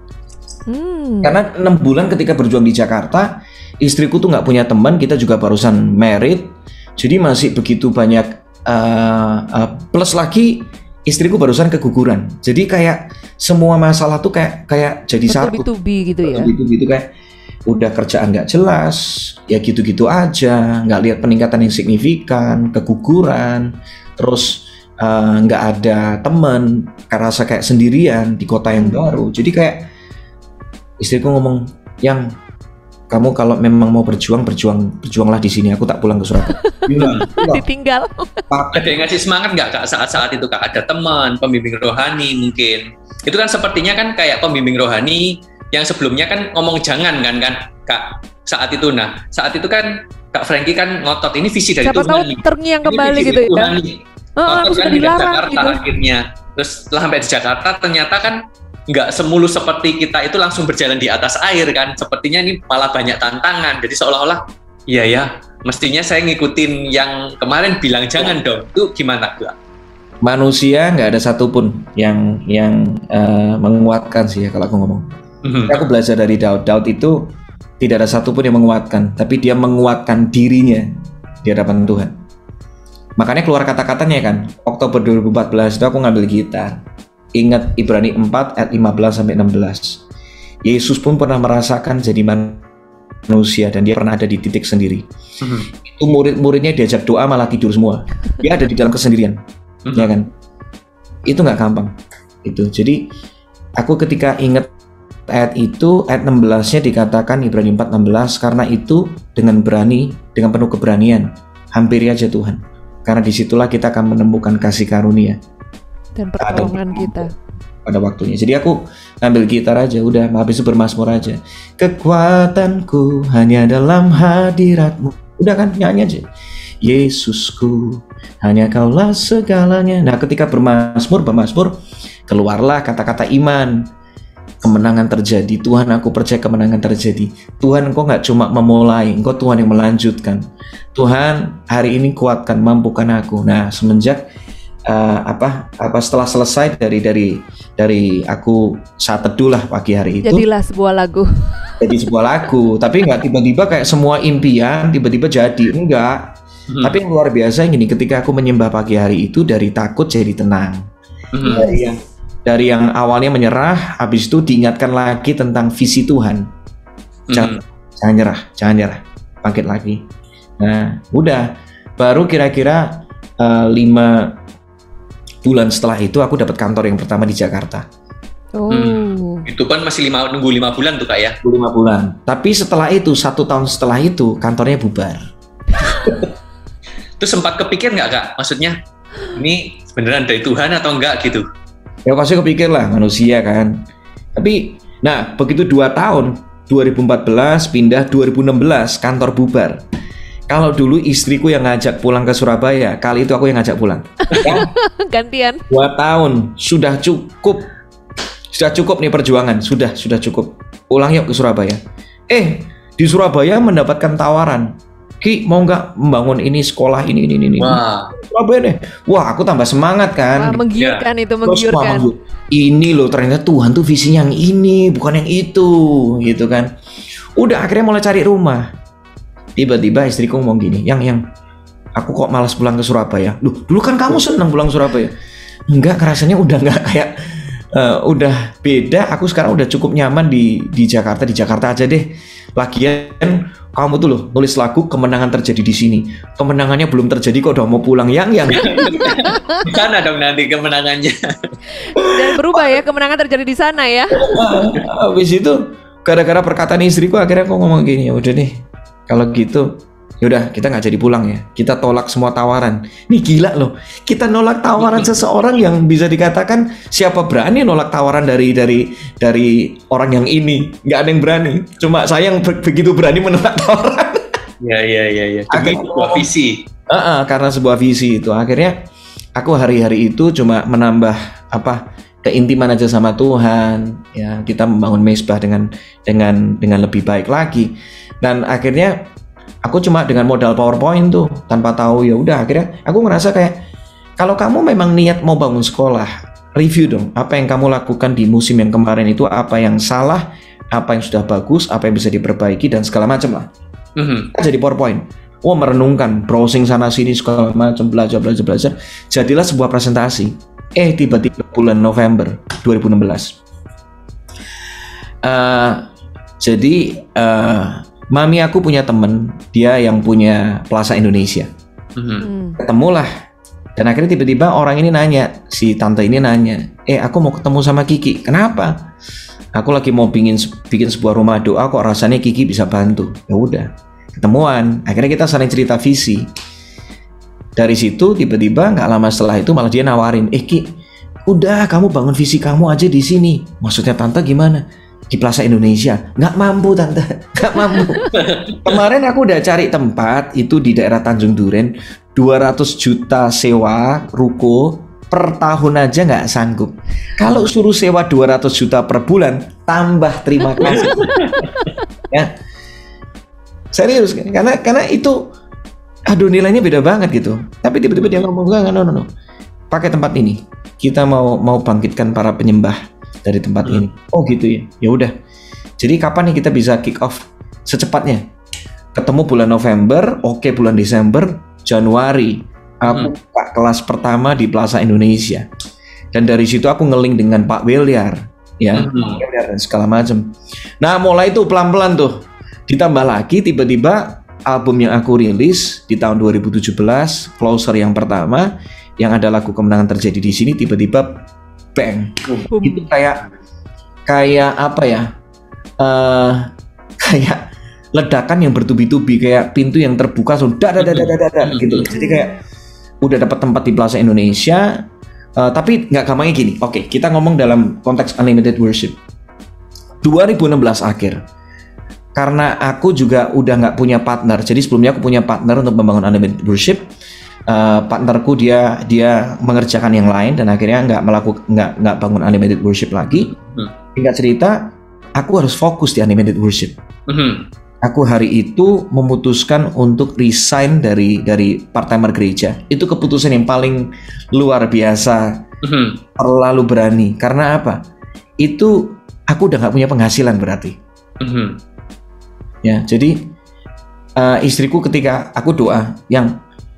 Hmm. Karena enam bulan ketika berjuang di Jakarta, istriku tuh nggak punya teman, kita juga barusan married, jadi masih begitu banyak uh, uh, plus lagi istriku barusan keguguran, jadi kayak semua masalah tuh kayak kayak jadi satu. Bertubi-tubi gitu ya. Bertubi-tubi gitu kayak udah kerjaan nggak jelas, ya gitu-gitu aja, nggak lihat peningkatan yang signifikan, keguguran, terus nggak uh, ada teman, karena rasa kayak sendirian di kota yang baru. Jadi kayak istriku ngomong, yang kamu kalau memang mau berjuang, berjuang, berjuanglah di sini. Aku tak pulang ke Surabaya. Ditinggal. Ada yang ngasih semangat nggak kak saat-saat itu kak? Ada teman, pembimbing rohani mungkin. Itu kan sepertinya kan kayak pembimbing rohani yang sebelumnya kan ngomong jangan kan kan kak saat itu. Nah saat itu kan Kak Frankie kan ngotot ini visi dari siapa Tuhan. Siapa tahu terngiang kembali gitu ya. Oh, aku sudah dilarang gitu. Akhirnya terus setelah sampai di Jakarta ternyata kan nggak semulus seperti kita itu langsung berjalan di atas air kan. Sepertinya ini malah banyak tantangan. Jadi seolah-olah, iya ya, mestinya saya ngikutin yang kemarin bilang jangan dong. Itu gimana, Kak? Manusia nggak ada satupun yang yang uh, menguatkan sih ya kalau aku ngomong. Mhm. Aku belajar dari Daud. Daud itu tidak ada satupun yang menguatkan, tapi dia menguatkan dirinya di hadapan Tuhan. Makanya keluar kata-katanya kan, Oktober dua ribu empat belas itu aku ngambil gitar. Ingat Ibrani empat ayat lima belas sampai enam belas. Yesus pun pernah merasakan jadi manusia dan dia pernah ada di titik sendiri. Mhm. Itu murid-muridnya diajak doa malah tidur semua. Dia ada di dalam kesendirian. Mhm. Ya kan? Itu nggak gampang. Itu. Jadi aku ketika ingat ayat itu, ayat enam belas-nya dikatakan Ibrani empat enam belas, karena itu dengan berani, dengan penuh keberanian, hampiri aja Tuhan. Karena disitulah kita akan menemukan kasih karunia Dan pertolongan kita. pada waktunya. Jadi aku ngambil gitar aja, udah habis itu bermazmur aja. Kekuatanku hanya dalam hadiratmu. Udah kan, nyanyi aja. Yesusku, hanya kaulah segalanya. Nah ketika bermazmur, bermazmur, keluarlah kata-kata iman. Kemenangan terjadi. Tuhan, aku percaya kemenangan terjadi. Tuhan, Engkau nggak cuma memulai, Engkau Tuhan yang melanjutkan. Tuhan, hari ini kuatkan, mampukan aku. Nah, semenjak uh, apa apa setelah selesai dari dari dari aku saat teduh lah pagi hari itu, Jadilah sebuah lagu. jadi sebuah lagu. Tapi nggak tiba-tiba kayak semua impian tiba-tiba jadi, enggak. Mhm. Tapi yang luar biasa gini, ketika aku menyembah pagi hari itu dari takut jadi tenang. Mhm. Dari yang dari yang awalnya menyerah, habis itu diingatkan lagi tentang visi Tuhan. Jangan, Mhm. jangan nyerah, jangan nyerah, bangkit lagi. Nah, udah, baru kira-kira uh, lima bulan setelah itu aku dapat kantor yang pertama di Jakarta. Oh. Hmm. Itu kan masih lima, nunggu lima bulan tuh Kak ya? lima bulan. Tapi setelah itu, satu tahun setelah itu, kantornya bubar. Itu sempat kepikir nggak Kak? Maksudnya ini beneran dari Tuhan atau enggak gitu? Ya pasti kepikir lah, manusia kan. Tapi, nah begitu dua tahun, dua ribu empat belas pindah, dua ribu enam belas kantor bubar. Kalau dulu istriku yang ngajak pulang ke Surabaya, kali itu aku yang ngajak pulang. Ya, Gantian. dua tahun, sudah cukup. Sudah cukup nih perjuangan, sudah, sudah cukup. Pulang yuk ke Surabaya. Eh, di Surabaya mendapatkan tawaran. Ki, mau nggak membangun ini, sekolah ini, ini, ini. Wah. Surabaya deh. Wah, aku tambah semangat kan. Wah, menggiurkan itu, Terus, wah, menggiurkan. maksud, ini loh ternyata Tuhan tuh visinya yang ini, bukan yang itu, gitu kan. Udah akhirnya mulai cari rumah. Tiba-tiba istriku ngomong gini, yang yang aku kok malas pulang ke Surabaya. Duh, dulu kan kamu senang pulang ke Surabaya. Enggak, rasanya udah nggak kayak, uh, udah beda. Aku sekarang udah cukup nyaman di di Jakarta, di Jakarta aja deh. Lagian kamu tuh loh nulis lagu kemenangan terjadi di sini. Kemenangannya belum terjadi kok udah mau pulang, yang yang. Di sana dong nanti kemenangannya. Dan berubah ya, kemenangan terjadi di sana ya. Nah, habis itu gara-gara perkataan istriku akhirnya aku ngomong gini, ya udah nih kalau gitu yaudah kita nggak jadi pulang ya, kita tolak semua tawaran. Nih gila loh, kita nolak tawaran seseorang yang bisa dikatakan siapa berani nolak tawaran dari dari dari orang yang ini, nggak ada yang berani, cuma saya yang be- begitu berani menolak tawaran. Iya iya iya iya. Demi Akhirnya- sebuah visi. Uh-uh, karena sebuah visi itu akhirnya aku hari-hari itu cuma menambah apa keintiman aja sama Tuhan, ya kita membangun mezbah dengan dengan dengan lebih baik lagi. Dan akhirnya aku cuma dengan modal PowerPoint tuh tanpa tahu, ya udah akhirnya aku ngerasa kayak kalau kamu memang niat mau bangun sekolah, review dong apa yang kamu lakukan di musim yang kemarin itu, apa yang salah, apa yang sudah bagus, apa yang bisa diperbaiki dan segala macam lah. Mhm. Jadi PowerPoint. Wah, merenungkan, browsing sana sini segala macam, belajar belajar belajar. Jadilah sebuah presentasi. Eh tiba-tiba bulan November dua ribu enam belas. Uh, jadi uh, mami aku punya temen, dia yang punya Plaza Indonesia. Mhm. Hmm. Ketemulah. Dan akhirnya tiba-tiba orang ini nanya, si tante ini nanya, eh aku mau ketemu sama Kiki. Kenapa? Aku lagi mau bikin bikin sebuah rumah doa, kok rasanya Kiki bisa bantu. Ya udah, ketemuan. Akhirnya kita saling cerita visi. Dari situ tiba-tiba nggak lama setelah itu malah dia nawarin, eh Ki, udah kamu bangun visi kamu aja di sini. Maksudnya tante gimana? Di Plaza Indonesia. Nggak mampu tante, nggak mampu. Kemarin aku udah cari tempat itu di daerah Tanjung Duren, dua ratus juta sewa ruko, per tahun aja nggak sanggup. Kalau suruh sewa dua ratus juta per bulan, tambah terima kasih. Ya, serius, karena karena itu, aduh nilainya beda banget gitu. Tapi tiba-tiba dia ngomong, enggak, no, no, no, pakai tempat ini. Kita mau mau bangkitkan para penyembah dari tempat hmm. ini. Oh gitu ya, ya udah. Jadi kapan nih kita bisa kick off? Secepatnya. Ketemu bulan November, oke bulan Desember, Januari aku buka hmm. kelas pertama di Plaza Indonesia. Dan dari situ aku ngeling dengan Pak Weliar, ya, hmm. Pak Weliar dan segala macam. Nah mulai itu pelan-pelan tuh. Ditambah lagi tiba-tiba album yang aku rilis di tahun dua ribu tujuh belas, Closer yang pertama, yang ada lagu Kemenangan Terjadi di Sini, tiba-tiba bang. Hmm. Itu kayak kayak apa ya? Uh, kayak ledakan yang bertubi-tubi, kayak pintu yang terbuka sudah dadadadadada gitu. Jadi kayak udah dapat tempat di Plaza Indonesia, uh, tapi nggak gampangnya gini. Oke, okay, kita ngomong dalam konteks Unlimited Worship. dua ribu enam belas akhir, karena aku juga udah nggak punya partner. Jadi sebelumnya aku punya partner untuk membangun Unlimited Worship. Uh, partnerku dia dia mengerjakan yang lain dan akhirnya nggak melakukan nggak nggak bangun Unlimited Worship lagi. Singkat cerita, aku harus fokus di Unlimited Worship. Mm-hmm. Aku hari itu memutuskan untuk resign dari dari part-timer gereja. Itu keputusan yang paling luar biasa, mm-hmm. terlalu berani. Karena apa? Itu aku udah nggak punya penghasilan berarti. Mm-hmm. Ya, jadi uh, istriku ketika aku doa yang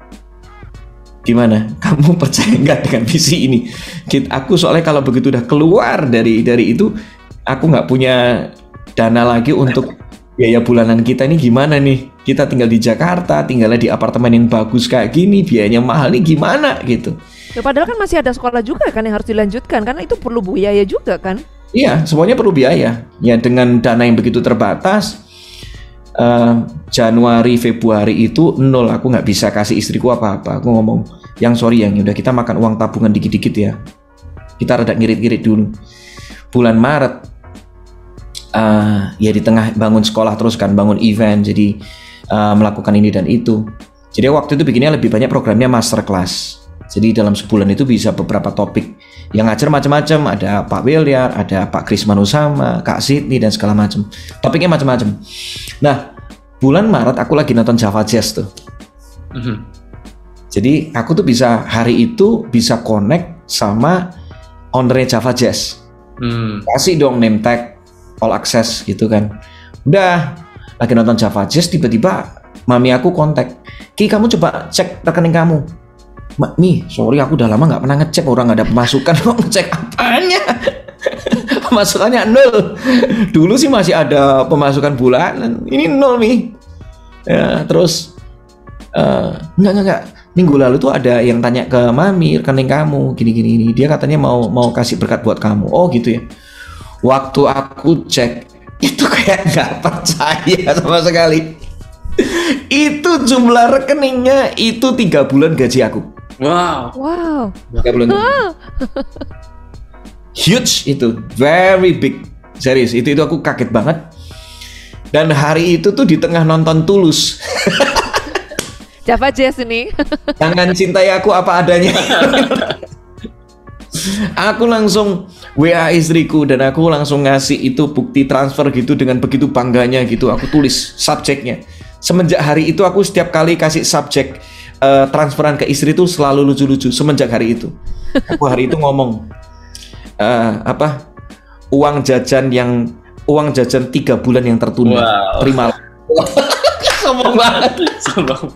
gimana? Kamu percaya nggak dengan visi ini? Aku soalnya kalau begitu udah keluar dari dari itu, aku nggak punya dana lagi untuk biaya bulanan kita ini gimana nih? Kita tinggal di Jakarta, tinggalnya di apartemen yang bagus kayak gini, biayanya mahal nih gimana gitu. Ya padahal kan masih ada sekolah juga kan yang harus dilanjutkan, karena itu perlu biaya juga kan? Iya, semuanya perlu biaya. Ya dengan dana yang begitu terbatas, uh, Januari, Februari itu nol. Aku nggak bisa kasih istriku apa-apa. Aku ngomong, yang sorry yang udah kita makan uang tabungan dikit-dikit ya. Kita rada ngirit-ngirit dulu. Bulan Maret, Uh, ya di tengah bangun sekolah terus kan, bangun event, jadi uh, melakukan ini dan itu. Jadi waktu itu bikinnya lebih banyak programnya masterclass. Jadi dalam sebulan itu bisa beberapa topik yang ngajar macam-macam. Ada Pak Weliar, ada Pak Kris Manusama, Kak Sydney dan segala macam. Topiknya macam-macam. Nah bulan Maret aku lagi nonton Java Jazz tuh. Mm-hmm. Jadi aku tuh bisa hari itu bisa connect sama ownernya Java Jazz. Mm. Kasih dong name tag, all access gitu kan. Udah lagi nonton Java Jazz, tiba-tiba mami aku kontak, Ki kamu coba cek rekening kamu. Mak, Mi, sorry aku udah lama nggak pernah ngecek, orang nggak ada pemasukan. Kok ngecek apanya? Pemasukannya nol. Dulu sih masih ada pemasukan bulanan, ini nol Mi. Ya, terus uh, enggak enggak enggak. Minggu lalu tuh ada yang tanya ke mami rekening kamu gini-gini ini. Dia katanya mau mau kasih berkat buat kamu. Oh gitu ya. Waktu aku cek, itu kayak nggak percaya sama sekali. Itu jumlah rekeningnya itu tiga bulan gaji aku. Wow. Wow. Tiga bulan. Huge itu, very big. Serius, itu itu aku kaget banget. Dan hari itu tuh di tengah nonton Tulus. Java Jazz ini. Jangan cintai aku apa adanya. Aku langsung W A istriku dan aku langsung ngasih itu bukti transfer gitu dengan begitu bangganya gitu. Aku tulis subjeknya. Semenjak hari itu aku setiap kali kasih subjek uh, transferan ke istri itu selalu lucu-lucu. Semenjak hari itu, aku hari itu ngomong uh, apa uang jajan yang uang jajan tiga bulan yang tertunda. Wow. Terima. Sombong banget. Sombong.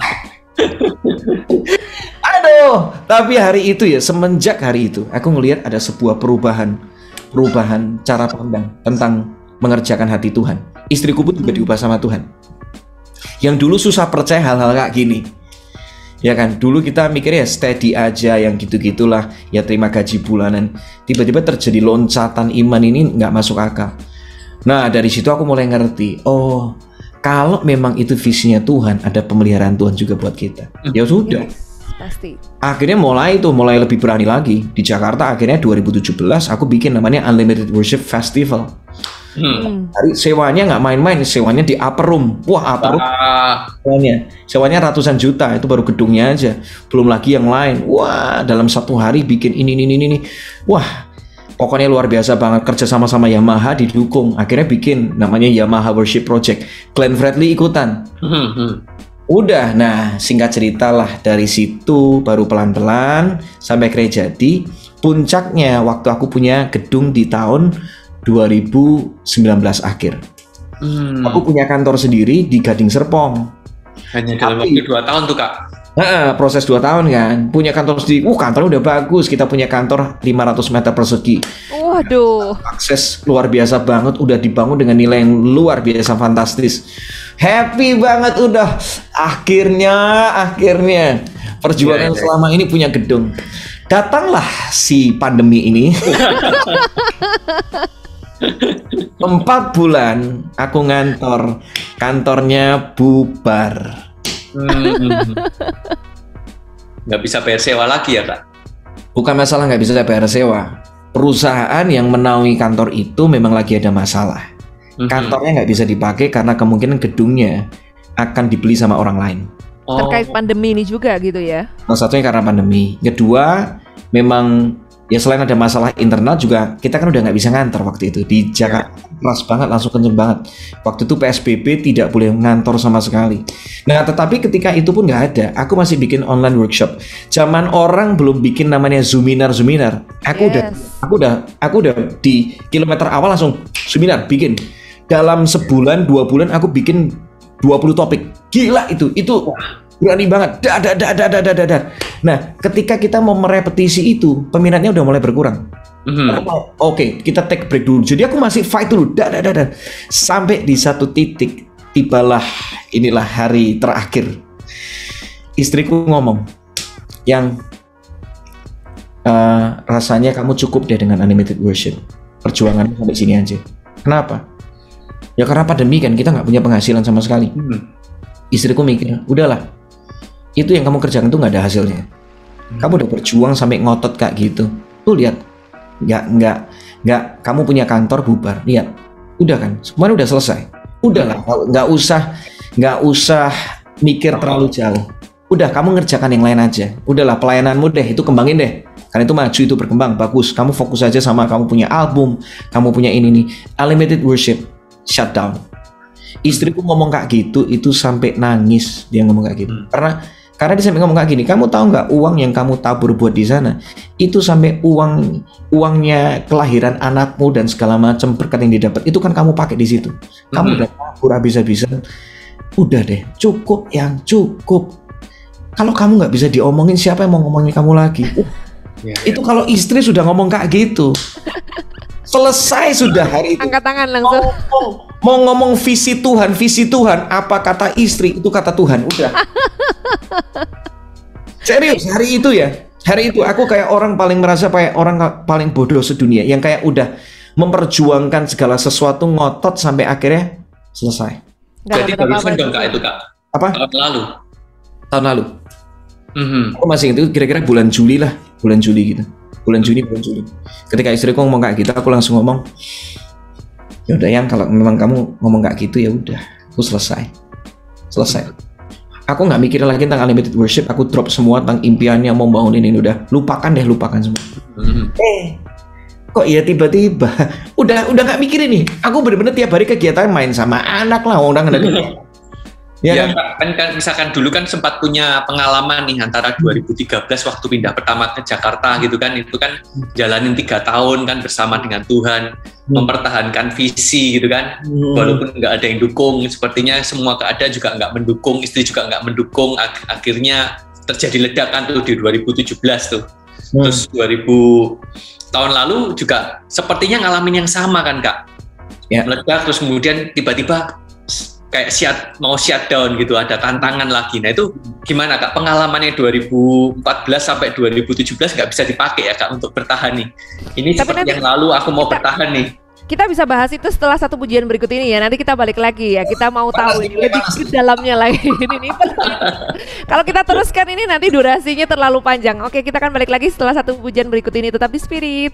Aduh, tapi hari itu ya, semenjak hari itu aku ngelihat ada sebuah perubahan perubahan cara pandang tentang mengerjakan hati Tuhan. Istriku pun juga diubah sama Tuhan. Yang dulu susah percaya hal-hal kayak gini. Ya kan, dulu kita mikirnya steady aja yang gitu-gitulah, ya terima gaji bulanan. Tiba-tiba terjadi loncatan iman ini nggak masuk akal. Nah, dari situ aku mulai ngerti, oh, kalau memang itu visinya Tuhan, ada pemeliharaan Tuhan juga buat kita. Ya sudah. Pasti. Akhirnya mulai tuh, mulai lebih berani lagi. Di Jakarta akhirnya dua ribu tujuh belas aku bikin namanya Unlimited Worship Festival. Hmm. Hari sewanya nggak main-main, sewanya di upper room. Wah, upper room Ah, sewanya, sewanya ratusan juta, itu baru gedungnya aja. Belum lagi yang lain. Wah, dalam satu hari bikin ini, ini, ini, ini. Wah, pokoknya luar biasa banget. Kerja sama-sama Yamaha didukung. Akhirnya bikin namanya Yamaha Worship Project. Glenn Fredly ikutan. hmm, hmm. Udah, nah singkat cerita lah dari situ baru pelan-pelan sampai akhirnya jadi. Puncaknya waktu aku punya gedung di tahun dua ribu sembilan belas akhir. Hmm. Aku punya kantor sendiri di Gading Serpong. Hanya dalam Tapi- waktu dua tahun tuh Kak. Nah, proses dua tahun kan, punya kantor sendiri. Uh, kantornya udah bagus. Kita punya kantor lima ratus meter persegi. Waduh. Akses luar biasa banget, udah dibangun dengan nilai yang luar biasa fantastis. Happy banget udah. Akhirnya, akhirnya perjuangan Iya, iya. selama ini punya gedung. Datanglah si pandemi ini. Empat bulan aku ngantor, kantornya bubar. Hmm. Nggak bisa bayar sewa lagi ya Kak? Bukan masalah nggak bisa bayar sewa. Perusahaan yang menaungi kantor itu memang lagi ada masalah. Hmm. Kantornya nggak bisa dipakai karena kemungkinan gedungnya akan dibeli sama orang lain. Oh. Terkait pandemi ini juga gitu ya. Salah satunya karena pandemi. Kedua, memang ya selain ada masalah internal juga kita kan udah nggak bisa ngantor waktu itu di Jakarta. Keras banget, langsung kenceng banget. Waktu itu P S B B tidak boleh ngantor sama sekali. Nah, tetapi ketika itu pun nggak ada, aku masih bikin online workshop. Zaman orang belum bikin namanya Zoominar Zoominar. Aku udah, Yes. aku udah, aku udah di kilometer awal langsung Zoominar bikin. Dalam sebulan, dua bulan aku bikin dua puluh topik. Gila itu, itu berani banget. Dar, dar, dar, dar, dar, dar, dar. Nah, ketika kita mau merepetisi itu, peminatnya udah mulai berkurang. Hmm. Oke, okay, kita take break dulu. Jadi aku masih fight dulu, dar, dar, dar, dar. Sampai di satu titik, tibalah inilah hari terakhir. Istriku ngomong, yang uh, rasanya kamu cukup deh dengan unlimited worship. Perjuangan sampai sini aja. Kenapa? Ya karena pandemi kan kita nggak punya penghasilan sama sekali. Hmm. Istriku mikir, udahlah, itu yang kamu kerjakan itu nggak ada hasilnya. Kamu udah berjuang sampai ngotot kayak gitu. Tuh lihat, nggak nggak nggak kamu punya kantor bubar. Lihat, udah kan, semuanya udah selesai. Udahlah, nggak usah nggak usah mikir terlalu jauh. Udah, kamu ngerjakan yang lain aja. Udahlah, pelayananmu deh itu kembangin deh. Karena itu maju, itu berkembang, bagus. Kamu fokus aja sama kamu punya album, kamu punya ini nih. Unlimited worship, shutdown. Istriku ngomong kayak gitu, itu sampai nangis dia ngomong kayak gitu. Hmm. Karena karena dia sampai ngomong kayak gini, kamu tahu nggak uang yang kamu tabur buat di sana itu sampai uang uangnya kelahiran anakmu dan segala macam berkat yang didapat itu kan kamu pakai di situ. Kamu Hmm. udah tabur habis-habisan. Udah deh, cukup yang cukup. Kalau kamu nggak bisa diomongin, siapa yang mau ngomongin kamu lagi? Ya, Itu kalau istri sudah ngomong kayak gitu, selesai sudah hari itu. Angkat tangan Mau langsung. ngomong, mau ngomong visi Tuhan, visi Tuhan, apa kata istri itu kata Tuhan, udah. Serius, hari itu ya, hari itu aku kayak orang paling merasa kayak orang paling bodoh sedunia, yang kayak udah memperjuangkan segala sesuatu ngotot sampai akhirnya selesai. Nggak Jadi dapat barusan apa-apa dong itu. Kak itu Kak, Apa? tahun lalu. Tahun lalu. Mhm. Aku masih itu kira-kira bulan Juli lah, bulan Juli gitu. Bulan Juni, bulan Juli. Ketika istriku ngomong kayak gitu, aku langsung ngomong, ya udah yang kalau memang kamu ngomong kayak gitu ya udah, aku selesai, selesai. Aku nggak mikir lagi tentang unlimited worship, aku drop semua tentang impiannya mau bangunin ini udah, lupakan deh, lupakan semua. Mhm. Eh, kok ya tiba-tiba, udah udah nggak mikirin nih. Aku bener-bener tiap hari kegiatan main sama anak lah, orang ada kegiatan. Ya, Ya, kan? Kak, kan, kan misalkan dulu kan sempat punya pengalaman nih antara dua ribu tiga belas waktu pindah pertama ke Jakarta gitu kan, itu kan jalanin tiga tahun kan bersama dengan Tuhan, mempertahankan visi gitu kan, Hmm. walaupun nggak ada yang dukung, sepertinya semua keadaan juga nggak mendukung, istri juga nggak mendukung, ak- akhirnya terjadi ledakan tuh di dua ribu tujuh belas tuh, Hmm. terus dua ribu tahun lalu juga sepertinya ngalamin yang sama kan Kak, Ya. meledak terus kemudian tiba-tiba kayak shut, mau shutdown gitu, ada tantangan lagi. Nah itu gimana Kak pengalamannya dua ribu empat belas sampai dua ribu tujuh belas nggak bisa dipakai ya Kak untuk bertahan nih. Ini Tapi seperti nanti yang lalu aku mau kita- bertahan nih. kita bisa bahas itu setelah satu pujian berikut ini ya. Nanti kita balik lagi ya. Kita mau tahu ini lebih ke dalamnya lagi. Ini nih. Kalau kita teruskan ini nanti durasinya terlalu panjang. Oke, kita akan balik lagi setelah satu pujian berikut ini. Tetap di Spirit.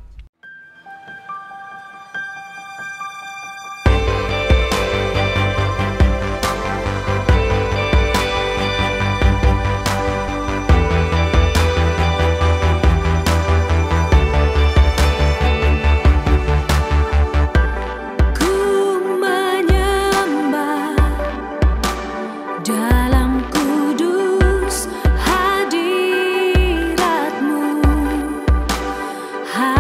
Ku menyembah dalam kudus hadirat-Mu,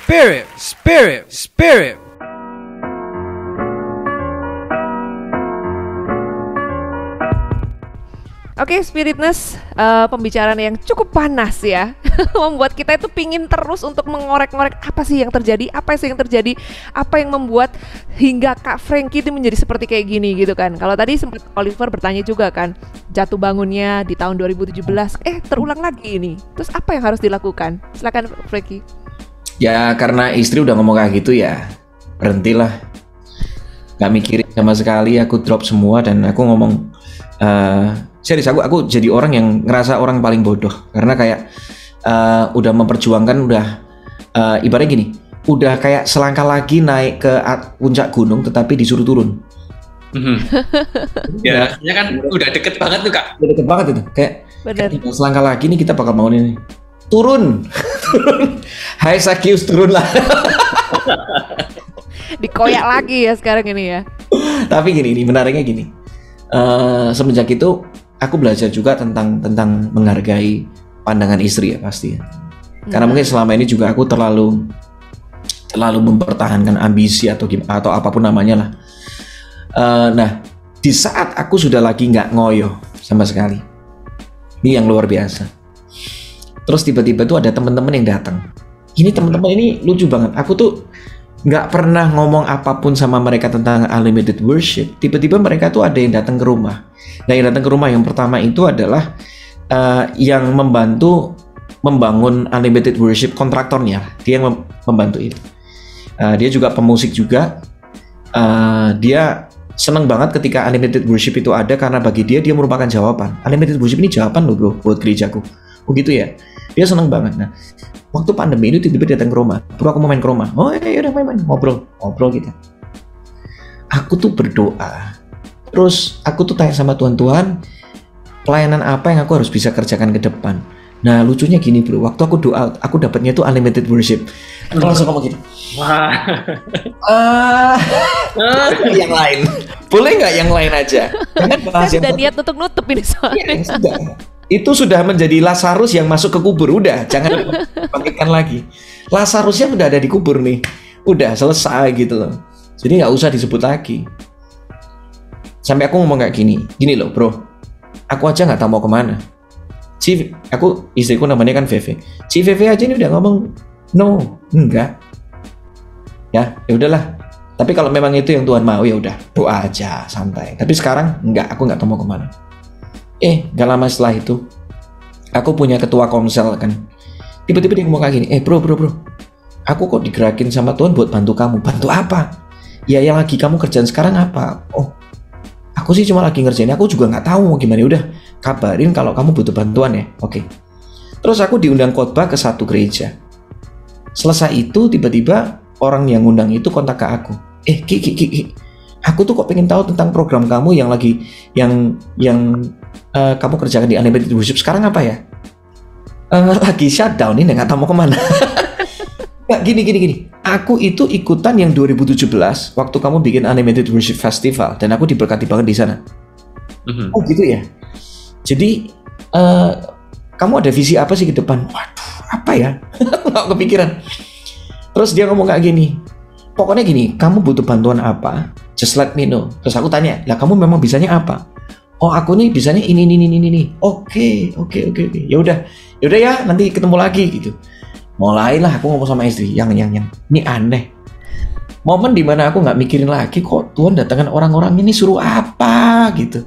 spirit, spirit, spirit. Oke, Spiritness, eh, pembicaraan yang cukup panas ya, membuat kita itu pingin terus untuk mengorek-ngorek apa sih yang terjadi, apa sih yang terjadi, apa yang membuat hingga Kak Frankie itu menjadi seperti kayak gini gitu kan. Kalau tadi sempat Oliver bertanya juga kan, jatuh bangunnya di tahun dua ribu tujuh belas, eh terulang lagi ini. Terus apa yang harus dilakukan? Silakan Frankie. Ya karena istri udah ngomong kayak gitu ya, berhentilah. Gak mikirin sama sekali, aku drop semua dan aku ngomong, uh, serius aku aku jadi orang yang ngerasa orang paling bodoh karena kayak uh, udah memperjuangkan, udah uh, ibaratnya gini, udah kayak selangkah lagi naik ke at- puncak gunung tetapi disuruh turun. Mhm. Ya, rasanya kan udah deket banget tuh Kak. Udah deket banget itu, kayak, Bener. kayak tinggal selangkah lagi nih kita bakal bangun ini. Turun, turun. Hai Sakius, turun lah. Dikoyak lagi ya sekarang ini ya. Tapi gini, ini menariknya gini. Uh, semenjak itu aku belajar juga tentang tentang menghargai pandangan istri ya pasti ya. Karena mungkin selama ini juga aku terlalu terlalu mempertahankan ambisi atau gimana atau apapun namanya lah. Uh, nah, di saat aku sudah lagi nggak ngoyo sama sekali, ini yang luar biasa. Terus tiba-tiba tuh ada teman-teman yang datang. Ini teman-teman ini lucu banget. Aku tuh nggak pernah ngomong apapun sama mereka tentang unlimited worship. Tiba-tiba mereka tuh ada yang datang ke rumah. Nah, yang datang ke rumah yang pertama itu adalah uh, yang membantu membangun unlimited worship kontraktornya. Dia yang mem- membantu itu. Uh, dia juga pemusik juga. Uh, dia seneng banget ketika unlimited worship itu ada karena bagi dia dia merupakan jawaban. Unlimited worship ini jawaban loh bro buat gerejaku. Oh gitu ya. Dia seneng banget. Nah, waktu pandemi itu tiba-tiba datang ke rumah. Bro, aku mau main ke rumah. Oh iya, udah main-main, ngobrol, ngobrol gitu. Aku tuh berdoa. Terus aku tuh tanya sama Tuhan, Tuhan, pelayanan apa yang aku harus bisa kerjakan ke depan? Nah, lucunya gini bro, waktu aku doa, aku dapatnya tuh unlimited worship. Aku langsung ngomong gitu. Wah. Ah, yang lain. Boleh nggak yang lain aja? Jangan bahas Saya yang sudah niat nutup-nutup ini soalnya. Iya, sudah. Itu sudah menjadi Lazarus yang masuk ke kubur. Udah, jangan bangkitkan lagi. Lazarusnya udah ada di kubur nih. Udah selesai gitu loh. Jadi nggak usah disebut lagi. Sampai aku ngomong kayak gini. Gini loh bro, aku aja nggak tahu mau kemana. Si, aku istriku namanya kan Veve. Si Veve aja ini udah ngomong no, enggak. Ya, ya udahlah. Tapi kalau memang itu yang Tuhan mau ya udah, doa aja santai. Tapi sekarang enggak, aku nggak tahu mau kemana. Eh, gak lama setelah itu, aku punya ketua komsel kan. Tiba-tiba dia ngomong kayak gini, eh bro, bro, bro, aku kok digerakin sama Tuhan buat bantu kamu. Bantu apa? Ya yang lagi kamu kerjaan sekarang apa? Oh, aku sih cuma lagi ngerjain, aku juga gak tahu mau gimana. Udah, kabarin kalau kamu butuh bantuan ya. Oke. Terus aku diundang khotbah ke satu gereja. Selesai itu, tiba-tiba orang yang ngundang itu kontak ke aku. Eh, Ki, Ki, Ki, Ki. Aku tuh kok pengen tahu tentang program kamu yang lagi, yang, yang Uh, kamu kerjakan di unlimited worship sekarang apa ya? Uh, lagi shutdown ini nggak tahu mau kemana. Nggak gini gini gini. Aku itu ikutan yang dua ribu tujuh belas waktu kamu bikin unlimited worship festival dan aku diberkati banget di sana. Mhm. Oh gitu ya. Jadi uh, kamu ada visi apa sih ke depan? Waduh, apa ya? Nggak kepikiran. Terus dia ngomong kayak gini. Pokoknya gini, kamu butuh bantuan apa? Just let me know. Terus aku tanya, lah kamu memang bisanya apa? Oh aku nih bisanya ini ini ini ini. Oke oke oke oke. Ya udah ya udah ya nanti ketemu lagi gitu. Mulailah aku ngomong sama istri yang yang yang ini aneh. Momen dimana aku nggak mikirin lagi kok Tuhan datangkan orang-orang ini suruh apa gitu.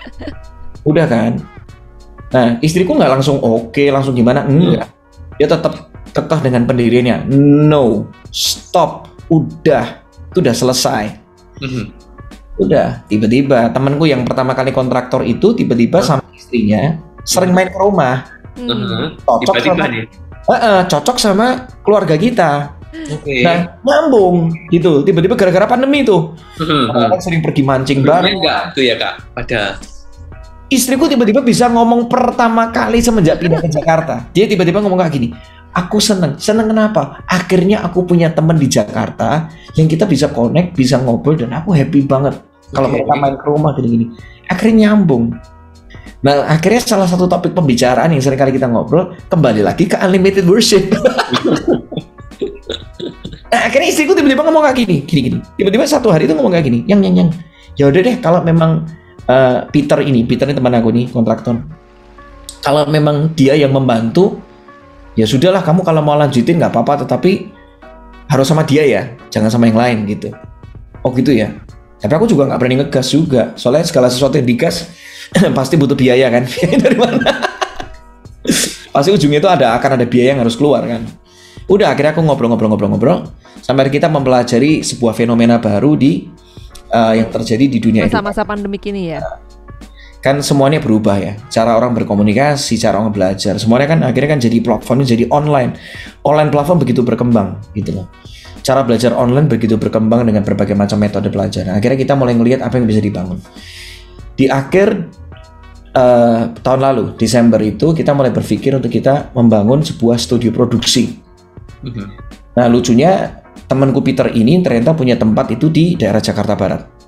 Udah kan. Nah istriku nggak langsung oke langsung gimana enggak. Dia tetap kekeh dengan pendiriannya. No stop. Udah itu udah selesai. Mhm. Udah, tiba-tiba temanku yang pertama kali kontraktor itu tiba-tiba sama istrinya sering main ke rumah. Hmm. Mhm. Cocok Tiba-tiba sama, nih. uh-uh, cocok sama keluarga kita. Oke. Nah, nyambung gitu. Tiba-tiba gara-gara pandemi tuh, Mhm. orang sering pergi mancing Sebelumnya bareng. enggak tuh ya Kak, pada Istriku tiba-tiba bisa ngomong pertama kali semenjak pindah ke Jakarta. Dia tiba-tiba ngomong kayak gini. Aku seneng, seneng kenapa? Akhirnya aku punya teman di Jakarta yang kita bisa connect, bisa ngobrol dan aku happy banget. Kalau Oke. mereka main ke rumah gini-gini, akhirnya nyambung. Nah, akhirnya salah satu topik pembicaraan yang sering kali kita ngobrol kembali lagi ke unlimited worship. Nah, akhirnya istriku tiba-tiba ngomong kayak gini, gini-gini. Tiba-tiba satu hari itu ngomong kayak gini, yang yang yang. Ya udah deh, kalau memang uh, Peter ini, Peter ini teman aku nih, kontraktor. Kalau memang dia yang membantu, ya sudahlah, kamu kalau mau lanjutin nggak apa-apa, tetapi harus sama dia ya, jangan sama yang lain gitu. Oh gitu ya. Tapi aku juga nggak berani ngegas juga, soalnya segala sesuatu yang digas pasti butuh biaya kan. Dari mana? Pasti ujungnya itu ada akan ada biaya yang harus keluar kan. Udah, akhirnya aku ngobrol-ngobrol-ngobrol-ngobrol sampai kita mempelajari sebuah fenomena baru di uh, yang terjadi di dunia ini. Masa-masa pandemik ini ya. Kan semuanya berubah ya, cara orang berkomunikasi, cara orang belajar, semuanya kan akhirnya kan jadi platformnya jadi online. Online platform begitu berkembang gitu loh. Cara belajar online begitu berkembang dengan berbagai macam metode pelajaran. Akhirnya kita mulai ngelihat apa yang bisa dibangun. Di akhir uh, tahun lalu, Desember itu kita mulai berpikir untuk kita membangun sebuah studio produksi. Mhm. Nah lucunya temanku Peter ini ternyata punya tempat itu di daerah Jakarta Barat.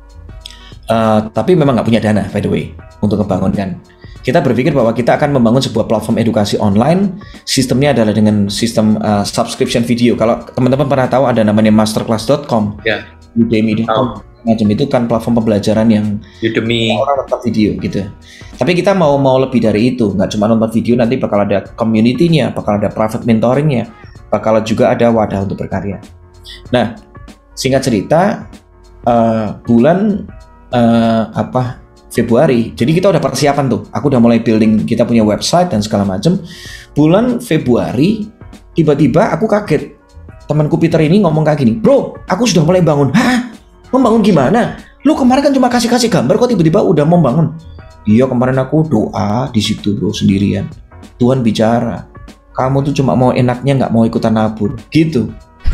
Uh, tapi memang nggak punya dana, by the way, untuk membangunkan. Kita berpikir bahwa kita akan membangun sebuah platform edukasi online. Sistemnya adalah dengan sistem uh, subscription video. Kalau teman-teman pernah tahu ada namanya masterclass dot com, Ya. Udemy dot com, macam itu kan platform pembelajaran yang Udemy. orang nonton video gitu. Tapi kita mau mau lebih dari itu, nggak cuma nonton video, nanti bakal ada community-nya, bakal ada private mentoring-nya, bakal juga ada wadah untuk berkarya. Nah, singkat cerita, uh, bulan Uh, apa Februari, jadi kita udah persiapan tuh. Aku udah mulai building, kita punya website dan segala macem. Bulan Februari, tiba-tiba aku kaget. Temanku Peter ini ngomong kayak gini, bro, aku sudah mulai bangun. Hah? Membangun gimana? Lu kemarin kan cuma kasih-kasih gambar, kok tiba-tiba udah membangun? Iya, kemarin aku doa di situ bro, sendirian. Tuhan bicara, kamu tuh cuma mau enaknya, nggak mau ikutan nabur, gitu.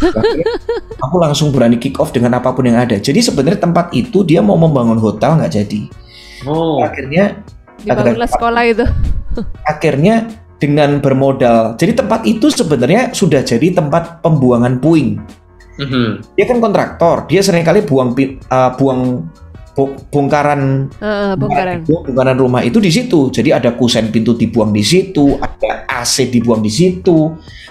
Aku langsung berani kick off dengan apapun yang ada. Jadi sebenarnya tempat itu dia mau membangun hotel nggak jadi. Oh. Akhirnya Dibangunlah sekolah itu. Akhirnya dengan bermodal. Jadi tempat itu sebenarnya sudah jadi tempat pembuangan puing. Mhm. Dia kan kontraktor. Dia seringkali buang pi- uh, buang bu- bongkaran Heeh, bongkaran. bongkaran rumah itu di situ. Jadi ada kusen pintu dibuang di situ, ada A C dibuang di situ,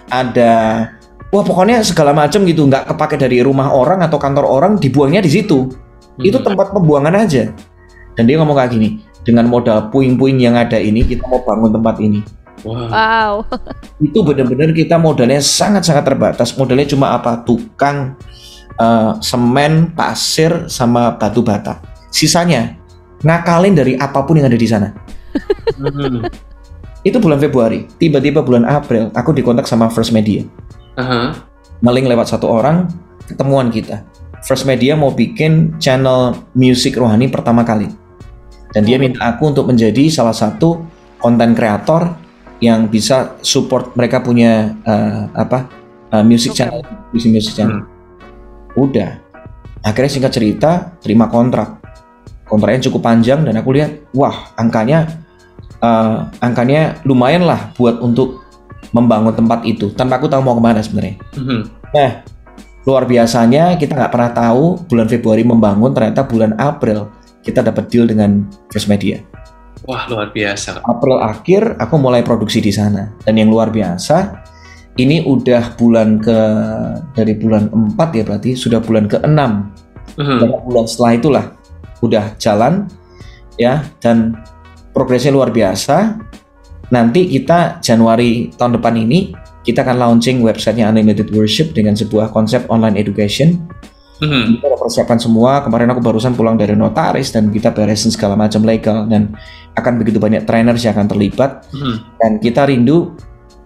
ada wah pokoknya segala macam gitu, nggak kepake dari rumah orang atau kantor orang, dibuangnya di situ. Hmm. Itu tempat pembuangan aja. Dan dia ngomong kayak gini, dengan modal puing-puing yang ada ini, kita mau bangun tempat ini. Wow. Wow. Itu benar-benar kita modalnya sangat-sangat terbatas. Modalnya cuma apa? Tukang, uh, semen, pasir, sama batu bata. Sisanya ngakalin dari apapun yang ada di sana. Mhm. Itu bulan Februari. Tiba-tiba bulan April, aku dikontak sama First Media. Aha. Meling lewat satu orang, ketemuan kita. First Media mau bikin channel musik rohani pertama kali. Dan dia minta aku untuk menjadi salah satu konten kreator yang bisa support mereka punya uh, apa uh, music Oke. channel, music music channel. Hmm. Udah. Akhirnya singkat cerita, terima kontrak. Kontraknya cukup panjang dan aku lihat, wah angkanya uh, angkanya lumayan lah buat untuk membangun tempat itu tanpa aku tahu mau kemana sebenarnya. Mhm. Nah, luar biasanya kita nggak pernah tahu bulan Februari membangun, ternyata bulan April kita dapat deal dengan First Media. Wah, luar biasa. April akhir aku mulai produksi di sana. Dan yang luar biasa, ini udah bulan ke dari bulan empat ya berarti sudah bulan ke enam. Mhm. Beberapa bulan setelah itulah udah jalan ya, dan progresnya luar biasa. Nanti kita Januari tahun depan ini kita akan launching websitenya Unlimited Worship dengan sebuah konsep online education. Mhm. Kita udah persiapan semua. Kemarin aku barusan pulang dari notaris dan kita beresin segala macam legal, dan akan begitu banyak trainers yang akan terlibat. Mhm. Dan kita rindu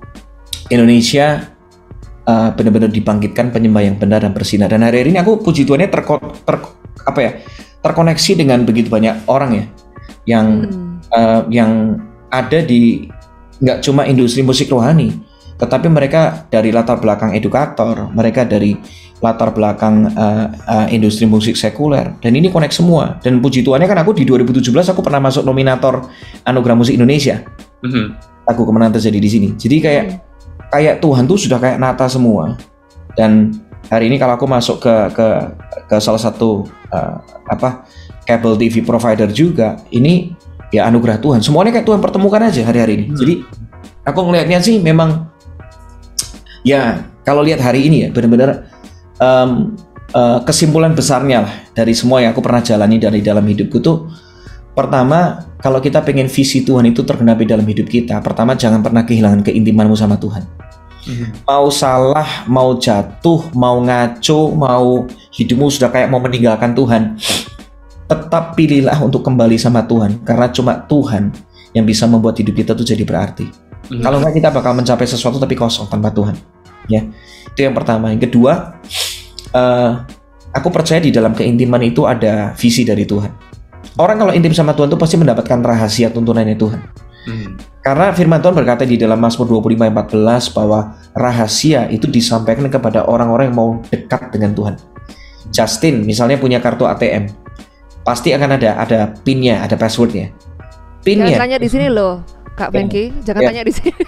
Indonesia uh, benar-benar dibangkitkan penyembah yang benar dan bersinar. Dan hari ini aku puji Tuhannya terko, ter, apa ya terkoneksi dengan begitu banyak orang ya yang Hmm. uh, yang ada di nggak cuma industri musik rohani, tetapi mereka dari latar belakang edukator, mereka dari latar belakang uh, uh, industri musik sekuler, dan ini connect semua. Dan puji Tuhannya kan aku di dua ribu tujuh belas aku pernah masuk nominator Anugerah Musik Indonesia. Mhm. Lagu kemenangan terjadi di sini. Jadi kayak kayak Tuhan tuh sudah kayak nata semua. Dan hari ini kalau aku masuk ke ke ke salah satu uh, apa cable T V provider juga, ini ya anugerah Tuhan. Semuanya kayak Tuhan pertemukan aja hari-hari ini. Hmm. Jadi aku ngelihatnya sih memang ya kalau lihat hari ini ya benar-benar um, uh, kesimpulan besarnya lah dari semua yang aku pernah jalani dari dalam hidupku tuh, pertama, kalau kita pengen visi Tuhan itu tergenapi dalam hidup kita, pertama jangan pernah kehilangan keintimanmu sama Tuhan. Mm-hmm. Mau salah, mau jatuh, mau ngaco, mau hidupmu sudah kayak mau meninggalkan Tuhan, tetap pilihlah untuk kembali sama Tuhan, karena cuma Tuhan yang bisa membuat hidup kita tuh jadi berarti. Mm-hmm. Kalau nggak, kita bakal mencapai sesuatu tapi kosong tanpa Tuhan. Ya, itu yang pertama. Yang kedua, uh, aku percaya di dalam keintiman itu ada visi dari Tuhan. Orang kalau intim sama Tuhan tuh pasti mendapatkan rahasia tuntunannya Tuhan. Hmm. Karena firman Tuhan berkata di dalam Mazmur dua puluh lima ayat empat belas bahwa rahasia itu disampaikan kepada orang-orang yang mau dekat dengan Tuhan. Justin misalnya punya kartu A T M, pasti akan ada ada pinnya, ada passwordnya. Pinnya. Jangan tanya di sini loh, Kak Franky. Jangan ya. tanya di sini.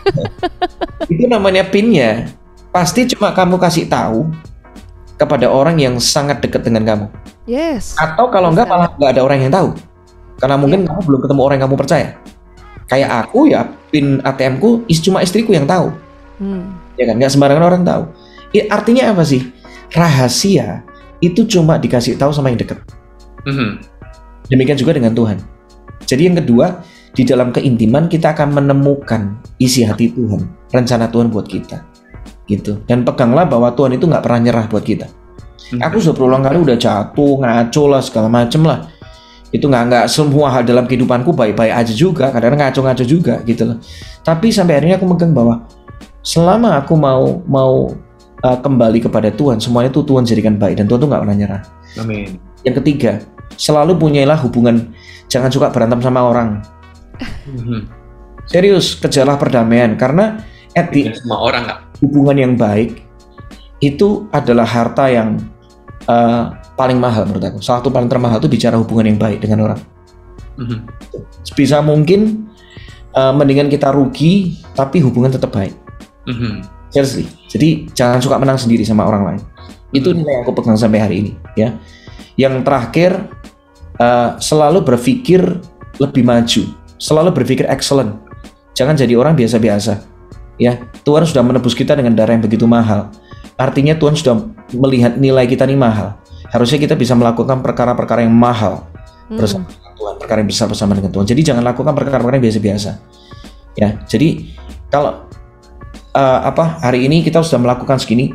Itu namanya pinnya. Pasti cuma kamu kasih tahu kepada orang yang sangat dekat dengan kamu. Yes. Atau kalau enggak malah enggak ada orang yang tahu. Karena mungkin yeah. kamu belum ketemu orang yang kamu percaya. Kayak aku ya, pin A T M-ku is cuma istriku yang tahu. Hmm. Ya kan, enggak sembarangan orang tahu. Ya, artinya apa sih? Rahasia itu cuma dikasih tahu sama yang dekat. Mm-hmm. Demikian juga dengan Tuhan. Jadi yang kedua, di dalam keintiman kita akan menemukan isi hati Tuhan, rencana Tuhan buat kita. Gitu. Dan peganglah bahwa Tuhan itu nggak pernah nyerah buat kita. Hmm. Aku sudah berulang kali udah jatuh, ngaco lah segala macem lah. Itu nggak nggak semua hal dalam kehidupanku baik-baik aja juga. Kadang-kadang ngaco-ngaco juga gitu loh. Tapi sampai akhirnya aku megang bahwa selama aku mau mau uh, kembali kepada Tuhan, semuanya itu Tuhan jadikan baik dan Tuhan tuh nggak pernah nyerah. Amin. Yang ketiga, selalu punyailah hubungan, jangan suka berantem sama orang. Hmm. Serius, kejarlah perdamaian karena etik semua orang nggak. Hubungan yang baik itu adalah harta yang uh, paling mahal menurut aku. Salah satu paling termahal itu bicara hubungan yang baik dengan orang. Mm-hmm. Sebisa mungkin uh, mendingan kita rugi tapi hubungan tetap baik. Mm-hmm. Seriously. Jadi jangan suka menang sendiri sama orang lain. Mm-hmm. Itu nilai yang aku pegang sampai hari ini. Ya. Yang terakhir, uh, selalu berpikir lebih maju, selalu berpikir excellent. Jangan jadi orang biasa-biasa. Ya, Tuhan sudah menebus kita dengan darah yang begitu mahal. Artinya Tuhan sudah melihat nilai kita ini mahal. Harusnya kita bisa melakukan perkara-perkara yang mahal hmm. bersama dengan Tuhan, perkara yang besar bersama dengan Tuhan. Jadi jangan lakukan perkara-perkara yang biasa-biasa. Ya, jadi kalau uh, apa hari ini kita sudah melakukan segini,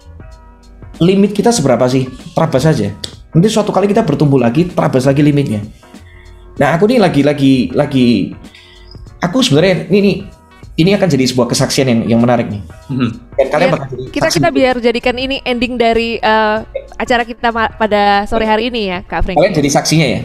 limit kita seberapa sih? Terabas saja. Nanti suatu kali kita bertumbuh lagi, terabas lagi limitnya. Nah, aku nih lagi-lagi lagi, aku sebenarnya ini nih. Ini akan jadi sebuah kesaksian yang yang menarik nih. Mm-hmm. Dan kalian bakal jadi kita kita biar jadikan ini ending dari uh, acara kita ma- pada sore hari ini ya, Kak Franky. Kalian jadi saksinya ya.